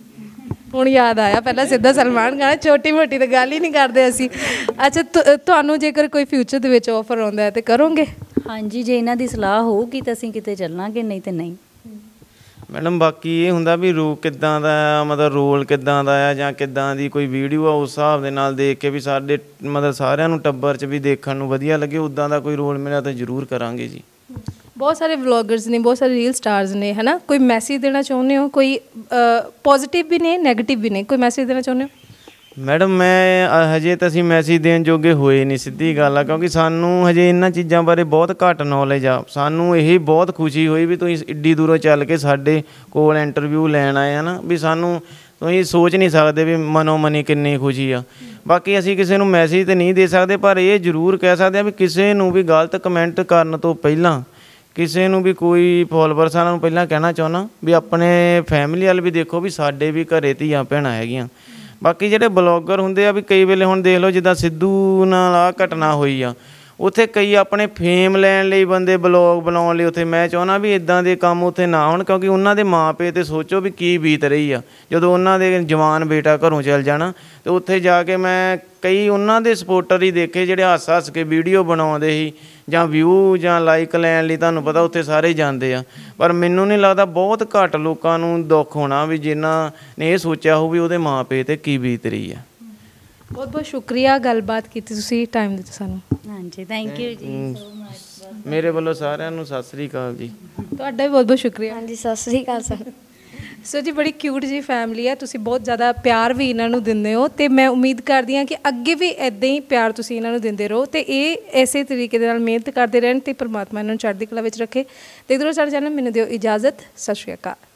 ਹੁਣ ਯਾਦ ਆਇਆ, ਪਹਿਲਾਂ ਸਿੱਧਾ ਸਲਮਾਨ ਖਾਨ, ਛੋਟੀ ਮੋਟੀ ਤਾਂ ਗੱਲ ਹੀ ਨਹੀਂ ਕਰਦੇ ਅਸੀਂ। ਅੱਛਾ, ਤੁਹਾਨੂੰ ਜੇਕਰ ਕੋਈ ਫਿਊਚਰ ਦੇ ਵਿੱਚ ਆਫਰ ਆਉਂਦਾ ਹੈ ਤਾਂ ਕਰੋਗੇ? ਹਾਂਜੀ, ਜੇ ਇਹਨਾਂ ਦੀ ਸਲਾਹ ਹੋਊਗੀ ਤਾਂ ਅਸੀਂ ਕਿਤੇ ਚੱਲਾਂਗੇ, ਨਹੀਂ ਤਾਂ ਨਹੀਂ। ਮੈਡਮ, ਬਾਕੀ ਇਹ ਹੁੰਦਾ ਵੀ ਰੂ ਕਿੱਦਾਂ ਦਾ ਮਤਲਬ ਰੋਲ ਕਿੱਦਾਂ ਦਾ ਆ ਜਾਂ ਕਿੱਦਾਂ ਦੀ ਕੋਈ ਵੀਡੀਓ ਆ, ਉਸ ਹਿਸਾਬ ਦੇ ਨਾਲ ਦੇਖ ਕੇ ਵੀ ਸਾਡੇ ਮਤਲਬ ਸਾਰਿਆਂ ਨੂੰ ਟੱਬਰ 'ਚ ਵੀ ਦੇਖਣ ਨੂੰ ਵਧੀਆ ਲੱਗੇ, ਉੱਦਾਂ ਦਾ ਕੋਈ ਰੋਲ ਮਿਲਿਆ ਤਾਂ ਜ਼ਰੂਰ ਕਰਾਂਗੇ ਜੀ। ਬਹੁਤ ਸਾਰੇ ਵਲੋਗਰਸ ਨੇ, ਬਹੁਤ ਸਾਰੇ ਰੀਲ ਸਟਾਰਸ ਨੇ ਹੈ ਨਾ, ਕੋਈ ਮੈਸੇਜ ਦੇਣਾ ਚਾਹੁੰਦੇ ਹੋ? ਕੋਈ ਪੋਜ਼ੀਟਿਵ ਵੀ ਨੇ, ਨੈਗੇਟਿਵ ਵੀ ਨੇ, ਕੋਈ ਮੈਸੇਜ ਦੇਣਾ ਚਾਹੁੰਦੇ ਹੋ? ਮੈਡਮ, ਮੈਂ ਹਜੇ ਤਾਂ ਅਸੀਂ ਮੈਸੇਜ ਦੇਣ ਜੋਗੇ ਹੋਏ ਨਹੀਂ, ਸਿੱਧੀ ਗੱਲ ਆ, ਕਿਉਂਕਿ ਸਾਨੂੰ ਹਜੇ ਇਹਨਾਂ ਚੀਜ਼ਾਂ ਬਾਰੇ ਬਹੁਤ ਘੱਟ ਨੌਲੇਜ ਆ। ਸਾਨੂੰ ਇਹ ਬਹੁਤ ਖੁਸ਼ੀ ਹੋਈ ਵੀ ਤੁਸੀਂ ਇੱਡੀ ਦੂਰੋਂ ਚੱਲ ਕੇ ਸਾਡੇ ਕੋਲ ਇੰਟਰਵਿਊ ਲੈਣ ਆਏ ਆ ਨਾ, ਵੀ ਸਾਨੂੰ ਤੁਸੀਂ ਸੋਚ ਨਹੀਂ ਸਕਦੇ ਵੀ ਮਨੋ ਮਨੀ ਕਿੰਨੀ ਖੁਸ਼ੀ ਆ। ਬਾਕੀ ਅਸੀਂ ਕਿਸੇ ਨੂੰ ਮੈਸੇਜ ਤਾਂ ਨਹੀਂ ਦੇ ਸਕਦੇ, ਪਰ ਇਹ ਜ਼ਰੂਰ ਕਹਿ ਸਕਦੇ ਹਾਂ ਵੀ ਕਿਸੇ ਨੂੰ ਵੀ ਗਲਤ ਕਮੈਂਟ ਕਰਨ ਤੋਂ ਪਹਿਲਾਂ, ਕਿਸੇ ਨੂੰ ਵੀ ਕੋਈ ਫੋਲੋਵਰਸਾਂ ਨੂੰ ਪਹਿਲਾਂ ਕਹਿਣਾ ਚਾਹੁੰਦਾ ਵੀ ਆਪਣੇ ਫੈਮਿਲੀ ਵੱਲ ਵੀ ਦੇਖੋ, ਵੀ ਸਾਡੇ ਵੀ ਘਰੇ ਧੀਆਂ ਭੈਣਾਂ ਹੈਗੀਆਂ। ਬਾਕੀ ਜਿਹੜੇ ਬਲੌਗਰ ਹੁੰਦੇ ਆ ਵੀ ਕਈ ਵੇਲੇ ਹੁਣ ਦੇਖ ਲਓ ਜਿੱਦਾਂ ਸਿੱਧੂ ਨਾਲ ਆਹ ਘਟਨਾ ਹੋਈ ਆ, ਉੱਥੇ ਕਈ ਆਪਣੇ ਫੇਮ ਲੈਣ ਲਈ ਬੰਦੇ ਬਲੌਗ ਬਣਾਉਣ ਲਈ ਉੱਥੇ, ਮੈਂ ਚਾਹੁੰਦਾ ਵੀ ਇੱਦਾਂ ਦੇ ਕੰਮ ਉੱਥੇ ਨਾ ਹੋਣ, ਕਿਉਂਕਿ ਉਹਨਾਂ ਦੇ ਮਾਂ ਪਿਓ 'ਤੇ ਸੋਚੋ ਵੀ ਕੀ ਬੀਤ ਰਹੀ ਆ ਜਦੋਂ ਉਹਨਾਂ ਦੇ ਜਵਾਨ ਬੇਟਾ ਘਰੋਂ ਚੱਲ ਜਾਣਾ। ਅਤੇ ਉੱਥੇ ਜਾ ਕੇ ਮੈਂ ਕਈ ਉਹਨਾਂ ਦੇ ਸਪੋਰਟਰ ਹੀ ਦੇਖੇ ਜਿਹੜੇ ਹੱਸ ਹੱਸ ਕੇ ਵੀਡੀਓ ਬਣਾਉਂਦੇ ਸੀ, ਜਾਂ ਵਿਊ ਜਾਂ ਲਾਈਕ ਲੈਣ ਲਈ, ਤੁਹਾਨੂੰ ਪਤਾ ਉੱਥੇ ਸਾਰੇ ਜਾਂਦੇ ਆ, ਪਰ ਮੈਨੂੰ ਨਹੀਂ ਲੱਗਦਾ, ਬਹੁਤ ਘੱਟ ਲੋਕਾਂ ਨੂੰ ਦੁੱਖ ਹੋਣਾ ਵੀ ਜਿਨ੍ਹਾਂ ਨੇ ਇਹ ਸੋਚਿਆ ਹੋਊ ਵੀ ਉਹਦੇ ਮਾਂ ਪਿਓ 'ਤੇ ਕੀ ਬੀਤ ਰਹੀ ਆ। ਬਹੁਤ ਬਹੁਤ ਸ਼ੁਕਰੀਆ, ਗੱਲਬਾਤ ਕੀਤੀ ਤੁਸੀਂ, ਟਾਈਮ ਦਿੱਤਾ ਸਾਨੂੰ। ਹਾਂਜੀ, ਥੈਂਕ ਯੂ ਜੀ ਸੋ ਮਚ। ਮੇਰੇ ਵੱਲੋਂ ਸਾਰਿਆਂ ਨੂੰ ਸਤਿ ਸ੍ਰੀ ਅਕਾਲ ਜੀ। ਤੁਹਾਡਾ ਵੀ ਬਹੁਤ ਬਹੁਤ ਸ਼ੁਕਰੀਆ। ਹਾਂਜੀ, ਸਤਿ ਸ੍ਰੀ ਅਕਾਲ ਸਰ। ਸੋ ਜੀ, ਬੜੀ ਕਿਊਟ ਜੀ ਫੈਮਿਲੀ ਹੈ, ਤੁਸੀਂ ਬਹੁਤ ਜ਼ਿਆਦਾ ਪਿਆਰ ਵੀ ਇਹਨਾਂ ਨੂੰ ਦਿੰਦੇ ਹੋ, ਅਤੇ ਮੈਂ ਉਮੀਦ ਕਰਦੀ ਹਾਂ ਕਿ ਅੱਗੇ ਵੀ ਇੱਦਾਂ ਹੀ ਪਿਆਰ ਤੁਸੀਂ ਇਹਨਾਂ ਨੂੰ ਦਿੰਦੇ ਰਹੋ, ਅਤੇ ਇਹ ਇਸੇ ਤਰੀਕੇ ਦੇ ਨਾਲ ਮਿਹਨਤ ਕਰਦੇ ਰਹਿਣ, ਅਤੇ ਪਰਮਾਤਮਾ ਇਹਨਾਂ ਨੂੰ ਚੜ੍ਹਦੀ ਕਲਾ ਵਿੱਚ ਰੱਖੇ। ਦੇਖਦੇ ਰਹੋ ਸਾਡਾ ਚੈਨਲ। ਮੈਨੂੰ ਦਿਓ ਇਜਾਜ਼ਤ, ਸਤਿ ਸ਼੍ਰੀ ਅਕਾਲ।